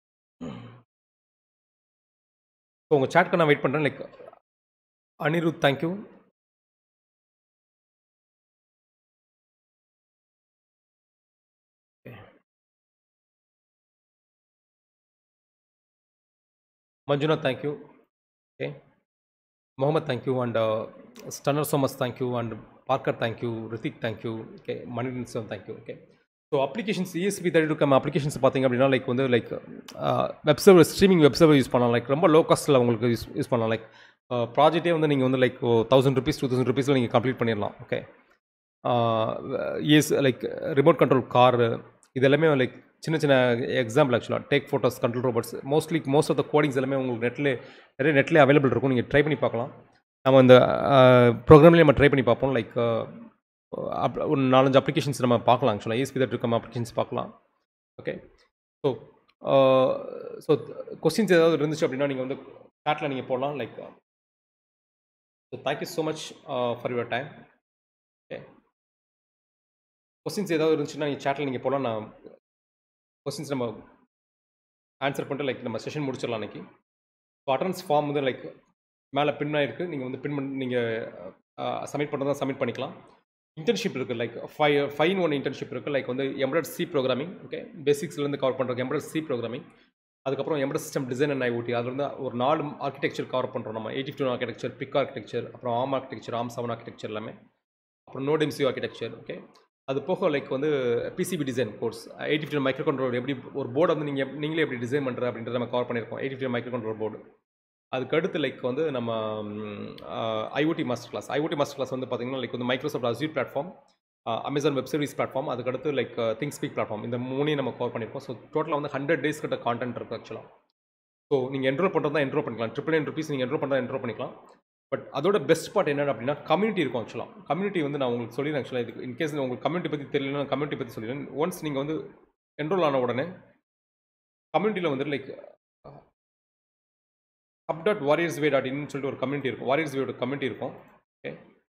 ஸோ உங்கள் சாட்க்கு நான் வெயிட் பண்ணுறேன். Like Anirudh thank you. Manjuna, thank you. Okay. Mohammed, thank you. And uh, Stunner Somas, thank you. And Parker, thank you. Ritik, thank you. Okay. Manidan, thank you. Okay. So applications, E S P thirty-two come applications பார்த்தீங்க அப்படின்னா like வந்து like web server streaming web server use பண்ணலாம். Like ரொம்ப low காஸ்ட்டில் உங்களுக்கு use use பண்ணலாம். Like ப்ராஜெக்டே வந்து நீங்கள் வந்து like thousand rupees two thousand ருபீஸில் நீங்கள் கம்ப்ளீட் பண்ணிடலாம். Okay, ES like remote control car இதெல்லாமே லைக் சின்ன சின்ன எக்ஸாம்பிள் ஆக்சுவலாக take photos control robots mostly most of the codings எல்லாமே உங்களுக்கு நெட்டில் நிறைய நெட்லேயே அவைலபிள் இருக்கும். நீங்கள் ட்ரை பண்ணி பார்க்கலாம். நம்ம இந்த ப்ரோக்ராம்லேயே நம்ம ட்ரை பண்ணி பார்ப்போம். லைக் அப் ஒரு நாலஞ்சு அப்ளிகேஷன்ஸ் நம்ம பார்க்கலாம். ஆக்சுவலாக ஈஸ்பி தட் இருக்க அப்ளிகேஷன்ஸ் பார்க்கலாம். ஓகே, ஸோ ஸோ கொஸ்டின்ஸ் ஏதாவது இருந்துச்சு அப்படின்னா நீங்கள் வந்து சாட்டில் நீங்கள் போடலாம். Like so thank you so much for your time. Okay, questions ஏதாவது இருந்துச்சுன்னா நீங்கள் சாட்டில் நீங்கள் போடலாம். நான் கொஸ்டின்ஸ் நம்ம ஆன்சர் பண்ணிட்டு லைக் நம்ம செஷன் முடிச்சிடலாம் அன்றைக்கி. ஸோ அட்டனன்ஸ் ஃபார்ம் வந்து லைக் மேலே பின் ஆகிருக்கு. நீங்கள் வந்து பின் பண்ணி நீங்கள் சப்மிட் பண்ணுறதா சப்மிட் பண்ணிக்கலாம். இன்டர்ன்ஷிப் இருக்குது. Like five five one internship இருக்குது. லைக் வந்து எம்ப்ராய்டரி சி ப்ரோக்ராமிங். ஓகே, பேசிக்ஸ்லேருந்து கவர் பண்ணுறதுக்கு எம்ப்ராய்டரி சி ப்ரோக்ராமிங். அதுக்கப்புறம் embedded system design and IoT. அதில் வந்து ஒரு நாலு ஆர்கிடெக்சர் கவர் பண்ணுறோம் நம்ம. Eighty two architecture, PIC architecture, அப்புறம் ஆம் ஆர்கிடெக்சர், ஆம் செவன் ஆர்கிடெக்சர் எல்லாமே. அப்புறம் நோட் எம்சியூ ஆர்கிடெக்சர். ஓகே, அது போக லைக் வந்து PCB design course, eighty fifty micro controller எப்படி ஒரு போர்டு வந்து நீங்கள் நீங்களே எப்படி டிசைன் பண்ணுறது அப்படின்றத நம்ம கவர் பண்ணியிருக்கோம். Eighty fifty micro controller board. அதுக்கு அடுத்து லைக் வந்து நம்ம IoT master class. IoT master class வந்து பார்த்தீங்கன்னா லைக் வந்து Microsoft Azure platform, Amazon web service platform, அதுக்கடுத்து லைக் திங்க் ஸ்பீக் பிளாட்ஃபார்ம். இந்த மூணையும் நம்ம கவர் பண்ணியிருக்கோம். ஸோ டோட்டலாக வந்து ஹண்ட்ரட் டேஸ் கிட்ட கான்டென்ட் இருக்குது ஆக்சுவலாக. ஸோ நீங்கள் என்ரோல் பண்ணுறதா என்ரோல் பண்ணிக்கலாம். ட்ரிபிள் நைன் ருபீஸ் நீங்கள் என்ரோல் பண்ணுறதா என்ரோல் பண்ணிக்கலாம். பட் அதோட பெஸ்ட் பார்ட் என்ன அப்படின்னா கம்யூனிட்டி இருக்கும் ஆக்சுவலாக. கம்யூனிட்டி வந்து நான் உங்களுக்கு சொல்லிடுறேன் ஆக்சுவலாக. இதுக்கு இன்கேஸ் உங்களுக்கு கம்யூனிட்டி பற்றி தெரியலன்னா கம்யூனிட்டி பற்றி சொல்லிடுறேன். ஒன்ஸ் நீங்கள் வந்து என்ரோல் ஆன உடனே கம்யூனிட்டியில் வந்து like hub dot warriors way dot இன்னு சொல்லிட்டு ஒரு கம்யூனிட்டி இருக்கும். வாரியர்ஸ் வேயோட கம்யூனிட்டி இருக்கும். ஓகே,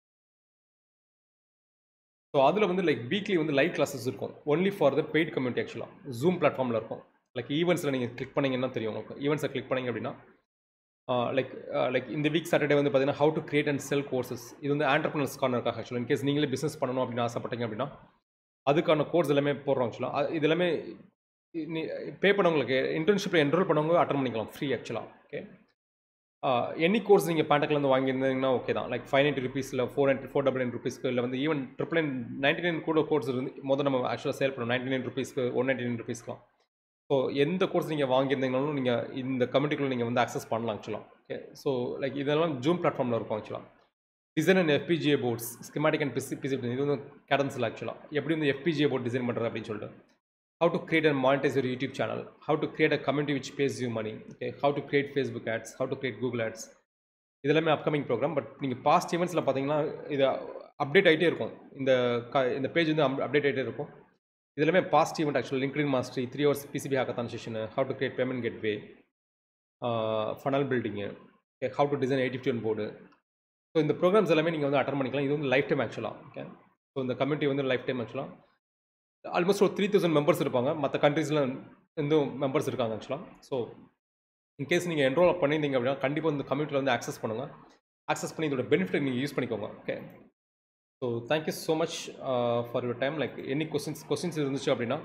ஸோ அதில் வந்து லைக் வீக்லி வந்து லைவ் கிளாஸஸ் இருக்கும். Only for the paid community ஆக்சுவலாக. ஜூம் பிளாட்ஃபார்மில் இருக்கும். லைக் ஈவெண்ட்ஸில் நீங்கள் கிளிக் பண்ணிங்கன்னா தெரியும் உங்களுக்கு. ஈவெண்ட்ஸை கிளிக் பண்ணிங்க அப்படின்னா லைக் லைக் இந்த வீக் சாட்டர்டே வந்து பார்த்தீங்கன்னா how to create and sell courses. இது வந்து ஆண்டர்பிரினர்ஸ் கார்னருக்காக ஆக்சுவலாக. இன்கேஸ் நீங்களே பிஸ்னஸ் பண்ணணும் அப்படின்னு ஆசைப்பட்டீங்க அப்படின்னா அதுக்கான கோர்ஸ் எல்லாமே போடுறோம் ஆக்சுவலாக. இது எல்லாமே பே பண்ணவங்களுக்கு இன்டர்ன்ஷிப்பில் என்ரோல் பண்ணவங்க அட்டன் பண்ணிக்கலாம் ஃப்ரீ ஆக்சுவலாக. ஓகே, எனி கோர்ஸ் நீங்கள் பேண்டக்லேருந்து வாங்கியிருந்தீங்கன்னா ஓகே தான். லைக் ஃபைவ் நைன்ட்டி ருபீஸில் four ninety four double nine ருபீஸ்க்கு இல்லை வந்து even triple nine ninety nine கூட கோர்ஸ் இருந்து முதல் நம்ம ஆக்சுவலாக சேல் பண்ணோம். நைன்ட்டி நைன் ருபீஸ்க்கு ஒன் நைன்ட்டி நைன் ருபீஸ்லாம். ஸோ எந்த கோர்ஸ் நீங்கள் வாங்கியிருந்தீங்கனாலும் நீங்கள் இந்த கம்யூனிட்டிக்குள்ளே நீங்கள் வந்து அக்சஸ் பண்ணலாம் ஆக்சுவலாக. ஓகே, ஸோ லைக் இதெல்லாம் ஜூம் பிளாட்ஃபார்மில் இருக்கும் ஆக்சுவலாக. Design and FPGA boards, schematic and PC PC இது வந்து கேடன்ஸில் ஆக்சுவலாக எப்படி வந்து எஃபிஜிஏ போர்ட் டிசைன் பண்ணுறது அப்படின்னு சொல்லிட்டு. how to create and monetize your YouTube channel, how to create a community which pays you money, okay, how to create Facebook ads, how to create Google ads. இதெல்லாமே upcoming programme. But நீங்கள் past ஈவெண்ட்ஸில் பார்த்தீங்கன்னா இது update ஆகிட்டே இருக்கும். இந்த க இந்த பேஜ் வந்து அப்டேட் ஆகிட்டே இருக்கும். இதெல்லாமே பாஸ்ட் ஈவெண்ட் ஆக்சுவலாக. LinkedIn mastery, three hours PCB hackathon session, how to create payment gateway, funnel building, how to design eighty fifty one board. So இந்த ப்ரோக்ராம்ஸ் எல்லாமே நீங்கள் வந்து அட்டன் பண்ணிக்கலாம். இது வந்து லைஃப் டைம் ஆக்சுவலாக. ஓகே, ஸோ இந்த கம்யூனிட்டி வந்து லைஃப் டைம் ஆக்சுவலாக. ஆல்மோஸ்ட் ஒரு த்ரீ தௌசண்ட் மெம்பர்ஸ் இருப்பாங்க. மற்ற கண்ட்ரீஸில் இருந்தும் மெம்பர்ஸ் இருக்காங்க ஆக்சுவலாக. ஸோ இன்கேஸ் நீங்கள் என்ரோல் பண்ணியிருந்தீங்க அப்படின்னா கண்டிப்பாக இந்த கம்யூனிட்டியில் வந்து ஆக்சஸ் பண்ணுங்கள். ஆக்சஸ் பண்ணி இதோட பெனிஃபிட் நீங்கள் யூஸ் பண்ணிக்கோங்க. Okay, so thank you so much for your time. Like any questions questions இருந்துச்சு அப்படின்னா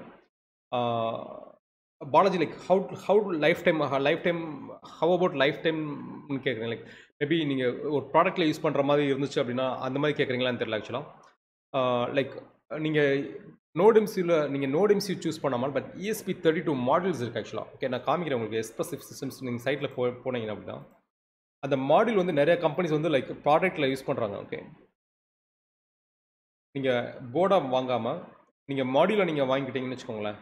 Balaji like how how lifetime lifetime how about life டைம்னு கேட்குறேன். லைக் மேபி நீங்கள் ஒரு ப்ராடக்ட்டில் யூஸ் பண்ணுற மாதிரி இருந்துச்சு அப்படின்னா அந்த மாதிரி கேட்குறீங்களான்னு தெரியல ஆக்சுவலாக. லைக் நீங்கள் நோடிம்சியில் நீங்கள் நோடிம்சி சூஸ் பண்ணாமல் but ESP thirty two models இருக்குது ஆக்சுவலாக. ஓகே, நான் காமிக்கிறேன் உங்களுக்கு. எக்ஸ்பிரசிவ் சிஸ்டம்ஸ் நீங்கள் சைட்டில் போ போனீங்க அப்படின்னா அந்த மாடியூல் வந்து நிறைய கம்பெனிஸ் வந்து லைக் ப்ராடக்ட்டில் யூஸ் பண்ணுறாங்க. ஓகே, நீங்கள் போர்டாக வாங்காமல் நீங்கள் மாடியூலை நீங்கள் வாங்கிக்கிட்டீங்கன்னு வச்சுக்கோங்களேன்.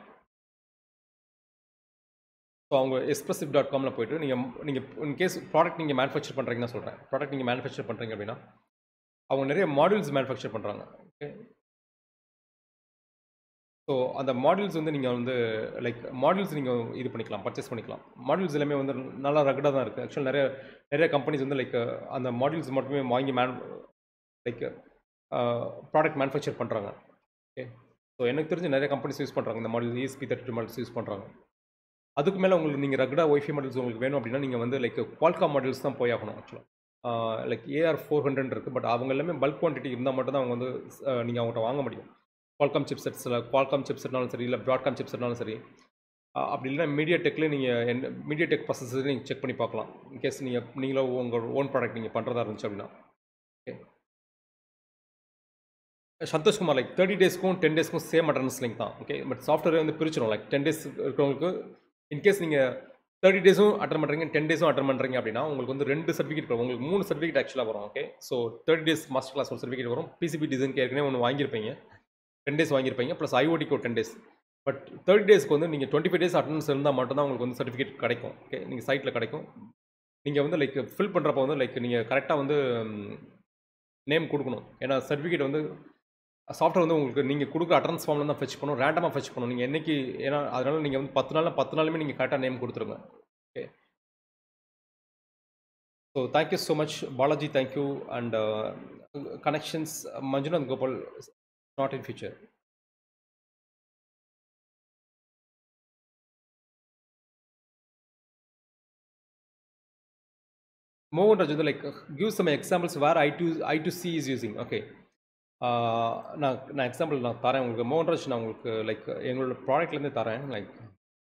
ஸோ அவங்க எக்ஸ்பிரசிவ் டாட் காமில் போய்ட்டு நீங்கள் நீங்கள் இன்கேஸ் ப்ராடக்ட் நீங்கள் மேனுஃபேக்சர் பண்ணுறீங்கன்னு சொல்கிறேன். ப்ராடக்ட் நீங்கள் மேனுஃபேக்சர் பண்ணுறீங்க அப்படின்னா அவங்க நிறைய மாடியூல்ஸ் மேனுஃபேக்சர் பண்ணுறாங்க. ஓகே, ஸோ அந்த மாடியூல்ஸ் வந்து நீங்கள் வந்து லைக் மாடியூல்ஸ் நீங்கள் இது பண்ணிக்கலாம், பர்ச்சேஸ் பண்ணிக்கலாம். மாடியூல்ஸ் எல்லாமே வந்து நல்லா ரகடாக தான் இருக்குது. ஆக்சுவலாக நிறைய நிறைய கம்பெனிஸ் வந்து லைக் அந்த மாடியூல்ஸ் மட்டுமே வாங்கி மேன் லைக் ப்ராடக்ட் மேனுஃபேக்சர் பண்ணுறாங்க. ஓகே, ஸோ எனக்கு தெரிஞ்சு நிறைய கம்பெனிஸ் யூஸ் பண்ணுறாங்க இந்த model ESP thirty two models use பண்ணுறாங்க. அதுக்கு மேலே உங்களுக்கு நீங்கள் ரகடாக ஒய்ஃபை மாடல்ஸ் உங்களுக்கு வேணும் அப்படின்னா நீங்கள் வந்து லைக் குவால்காம் மாடல்ஸ் தான் போய் ஆகணும். ஆக்சுவலாக லைக் ஏஆர் ஃபோர் ஹண்ட்ரட் இருக்குது. பட் அவங்க எல்லாமே பல்க் குவான்டிட்டி இருந்தால் மட்டும் தான் அவங்க வந்து நீங்கள் அவங்கள்ட்ட வாங்க முடியும். குவால்காம் சிப்செட்ஸில் குவால்காம் சிப்செட்னாலும் சரி, இல்லை ப்ராட்காம் சிப்செட்னாலும் சரி, அப்படி இல்லைனா மீடியா டெக்கில் நீங்கள் என்ன மீடியா டெக் ப்ராசஸர் நீங்கள் செக் பண்ணி பார்க்கலாம். இன்கேஸ் நீங்கள் நீங்களோ உங்கள் ஓன் ப்ராடக்ட் நீங்கள் பண்ணுறதா இருந்துச்சு அப்படின்னா. ஓகே, சந்தோஷ்குமார் லைக் தேர்ட்டி டேஸ்க்கும் டென் டேஸ்க்கும் சேம் அட்டர்னன்ஸ் லிங்க் தான். ஓகே, பட் சாஃப்ட்வேர் வந்து பிரிச்சிடும். லைக் டென் டேஸ் இருக்கிறவங்களுக்கு இன்கேஸ் நீங்கள் தேர்ட்டி டேஸும் அட்டன் பண்ணுறீங்க, டென் டேஸும் அட்டன் பண்ணுறீங்க அப்படின்னா உங்களுக்கு வந்து ரெண்டு சர்டிஃபிகேட் வரும். உங்களுக்கு மூணு சர்டிஃபிகேட் ஆக்சுவலாக வரும். Okay, so thirty days master class ஒரு சர்டிஃபிகேட் வரும். பிசிபி டிசைனுக்கு ஏற்கனவே ஒன்று வாங்கியிருப்பீங்க, டென் டேஸ் வாங்கியிருப்பீங்க, ப்ளஸ் ஐஓடிக்கு ஒரு டென் டேஸ். பட் தேர்ட்டி டேஸ்க்கு வந்து நீங்கள் டுவெண்ட்டி ஃபைவ் டேஸ் அட்டன்ஸ் இருந்தால் மட்டும் தான் உங்களுக்கு வந்து சர்டிஃபிகேட் கிடைக்கும். ஓகே, நீங்கள் சைட்டில் கிடைக்கும். நீங்கள் வந்து லைக் ஃபில் பண்ணுறப்போ வந்து லைக் நீங்கள் கரெக்டாக வந்து நேம் கொடுக்கணும். ஏன்னா சர்டிஃபிகேட் வந்து சாஃப்ட்வேர் வந்து உங்களுக்கு நீங்கள் கொடுக்குற அட்டர்னன்ஸ் ஃபார்மில் தான் ஃபெச் பண்ணணும், ரேண்டமாக ஃபெச் பண்ணணும். நீங்கள் என்றைக்கு, ஏன்னா அதனால் நீங்கள் வந்து பத்து நாளில் பத்து நாளுமே நீங்கள் கரெக்டாக நேம் கொடுத்துருங்க. Okay, so thank you so much Balaji, thank you. And connections Manjunath Gopal not in future. மோகன் ராஜ் வந்து like give some examples where I two I two C is using. Okay, நான் நான் எக்ஸாம்பிள் நான் தரேன் உங்களுக்கு. மோகன்ராஜ் நான் உங்களுக்கு லைக் எங்களோட ப்ராடக்ட்லேருந்து தரேன். லைக்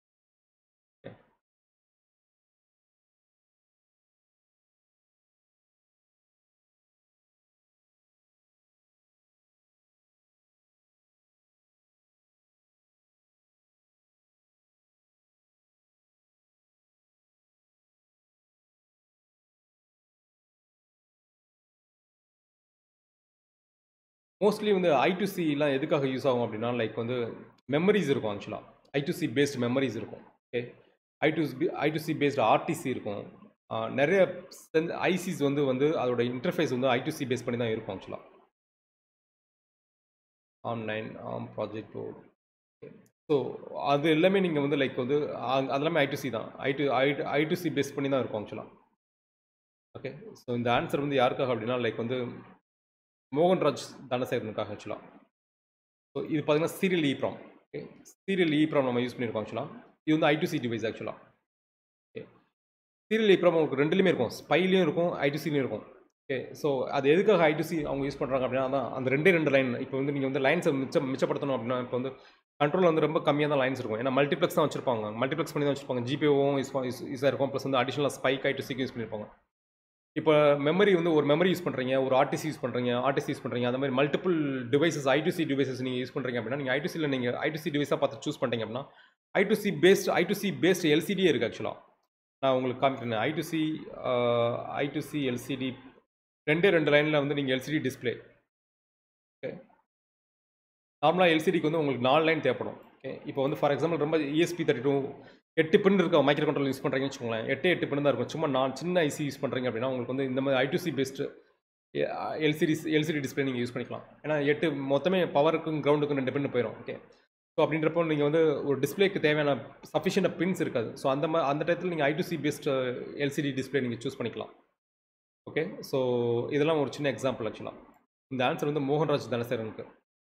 மோஸ்ட்லி வந்து ஐ டு சிலாம் எதுக்காக யூஸ் ஆகும் அப்படின்னா லைக் வந்து மெமரிஸ் இருக்கும். ஆக்சுவலாக I two C based memories இருக்கும். Okay, I two I two C based RTC இருக்கும். நிறைய ஐசிஸ் வந்து வந்து அதோட இன்டர்ஃபேஸ் வந்து ஐ டு சி பேஸ் பண்ணி தான் இருக்கும். ஆக்சுவலாக ஆன்லைன் ஆம் ப்ராஜெக்ட் போர்டு. ஸோ அது எல்லாமே நீங்கள் வந்து லைக் வந்து அது எல்லாமே ஐ டு சி தான். I two I I two C base பண்ணி தான் இருக்கும் ஆக்சுவலாக. ஓகே, ஸோ இந்த ஆன்சர் வந்து யாருக்காக அப்படின்னா லைக் வந்து மோகன்ராஜ் தனசேகரனுக்காக ஆக்சுவலாக. ஸோ இது பார்த்தீங்கன்னா serial EEPROM. Okay, serial EEPROM நம்ம யூஸ் பண்ணியிருக்கோம் ஆக்சுவலாக. இது வந்து ஐ டு சி டிவைஸ் ஆக்சுவலாக. ஓகே, சீரியல் இப்ராம் உங்களுக்கு ரெண்டுலேயுமே இருக்கும், ஸ்பைலையும் இருக்கும், ஐ டு சிலையும் இருக்கும். ஓகே, ஸோ அது எதுக்காக ஐ டு சி அவங்க யூஸ் பண்ணுறாங்க அப்படின்னா தான் அந்த ரெண்டே ரெண்டு லைன். இப்போ வந்து நீங்கள் வந்து லைன்ஸை மிச்சம் மிச்சப்படுத்தணும் அப்படின்னா இப்போ வந்து கண்ட்ரோல் வந்து ரொம்ப கம்மியாக தான் லைன்ஸ் இருக்கும். ஏன்னா மல்டிப்ளெக்ஸ் தான் வச்சிருப்பாங்க, மல்டிப்ளெக்ஸ் பண்ணி தான் வச்சிருப்பாங்க. ஜிபிஓவும் யூஸ் யூஸாக இருக்கும், ப்ளஸ் வந்து அடிஷனலாக ஸ்பைக் ஐ டு சிக்கு யூஸ் பண்ணியிருப்பாங்க. இப்போ மெமரி வந்து ஒரு மெமரி யூஸ் பண்ணுறீங்க, ஒரு ஆர்டிசி யூஸ் பண்ணுறீங்க, ஆர்டிசி யூஸ் பண்ணுறீங்க, அந்த மாதிரி multiple devices I two C devices நீங்கள் யூஸ் பண்ணுறீங்க அப்படின்னா நீங்கள் ஐ டு சியில் நீங்கள் ஐ டு சி டிவைஸாக பார்த்து சூஸ் பண்ணுறீங்க அப்படின்னா I two C based I two C based எல்சிடியே இருக்குது ஆக்சுவலாக. நான் உங்களுக்கு காமிக்கிறேன். I two C I two C LCD ரெண்டே ரெண்டு லைனில் வந்து நீங்கள் எல்சிடி டிஸ்பிளே. ஓகே, நார்மலாக எல்சிடிக்கு வந்து உங்களுக்கு நாலு லைன் தேவைப்படும். ஓகே, இப்போ வந்து ஃபார் எக்ஸாம்பிள் ரொம்ப இஎஸ்பி தேர்ட்டி டூ எட்டு பின் இருக்க மைக்ரோ கண்ட்ரோல் யூஸ் பண்ணுறீங்கன்னு வச்சுக்கோங்களேன். எட்டு எட்டு பின் தான் இருக்கும். சும்மா நான் சின்ன ஐசி யூஸ் பண்ணுறீங்க அப்படின்னா உங்களுக்கு வந்து இந்த மாதிரி I two C based LCD LCD display நீங்கள் யூஸ் பண்ணிக்கலாம். ஏன்னா எட்டு மொத்தமே பவருக்கும் கிரவுண்டுக்கும் ரெண்டு பின் போயிடும். ஓகே, ஸோ அப்படின்றப்போ நீங்கள் வந்து ஒரு டிஸ்பிளேக்கு தேவையான சஃபிஷியன்ட் பின்ஸ் இருக்காது. ஸோ அந்த மாதிரி அந்த டயத்தில் நீங்கள் I two C based LCD display நீங்கள் சூஸ் பண்ணிக்கலாம். ஓகே, ஸோ இதெல்லாம் ஒரு சின்ன எக்ஸாம்பிள் ஆக்சுவலாக. இந்த ஆன்சர் வந்து மோகன்ராஜ் தனசேகரனுக்கு.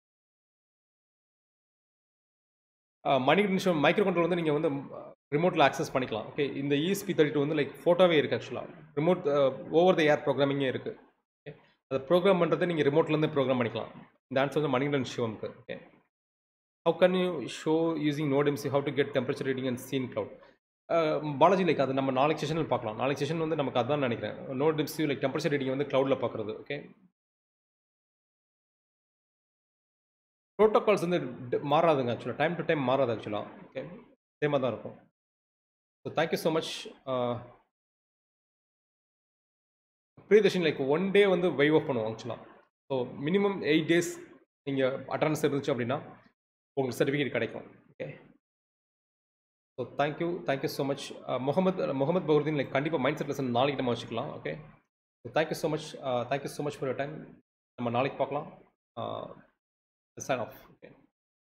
மணிகண்டன் மைக்ரோ கண்ட்ரோல் வந்து நீங்கள் வந்து ரிமோட்டில் ஆக்சஸ் பண்ணிக்கலாம். ஓகே, இந்த இஎஸ்பி தேர்ட்டி டூ வந்து லைக் ஃபோட்டோவே இருக்குது ஆக்சுவலாக. ரிமோட் ஓவர் த ஏர் ப்ரோக்ராமிங்கே இருக்குது. ஓகே, அதை ப்ரோக்ராம் பண்ணுறதை நீங்கள் ரிமோட்லேருந்து ப்ரோக்ராம் பண்ணிக்கலாம். இந்த ஆன்சர் வந்து மணிகண்டன் சிவம்க்கு. Okay, how can you show using NodeMCU how to get temperature reading and seen cloud. Balaji like அது நம்ம நாளைக்கு செஷனில் பார்க்கலாம். நாளைக்கு செஷன் வந்து நமக்கு அதான் நினைக்கிறேன். No tips like temperature reading வந்து க்ளவுடில் பார்க்குறது. ஓகே, ப்ரோட்டோகால்ஸ் வந்து மாறாதுங்க ஆக்சுவலாக, டைம் டு டைம் மாறாது ஆக்சுவலாக. ஓகே, சேமாக தான் இருக்கும். So thank you so much Priyadharshini. Like one day வந்து வைவ் ஆஃப் பண்ணுவோம் ஆக்சுவலாக. ஸோ மினிமம் எயிட் டேஸ் நீங்கள் அட்டண்டன்ஸ் இருந்துச்சு அப்படின்னா உங்களுக்கு சர்டிஃபிகேட் கிடைக்கும். Okay, so thank you thank you so much Mohammed Mohammed பவுர்தீன். லைக் கண்டிப்பாக மைண்ட் செட் லெசன் நாளைக்கு நம்ம வச்சுக்கலாம். Okay, so thank you so much thank you so much for your time. நம்ம நாளைக்கு பார்க்கலாம். Sign off. ஓகே.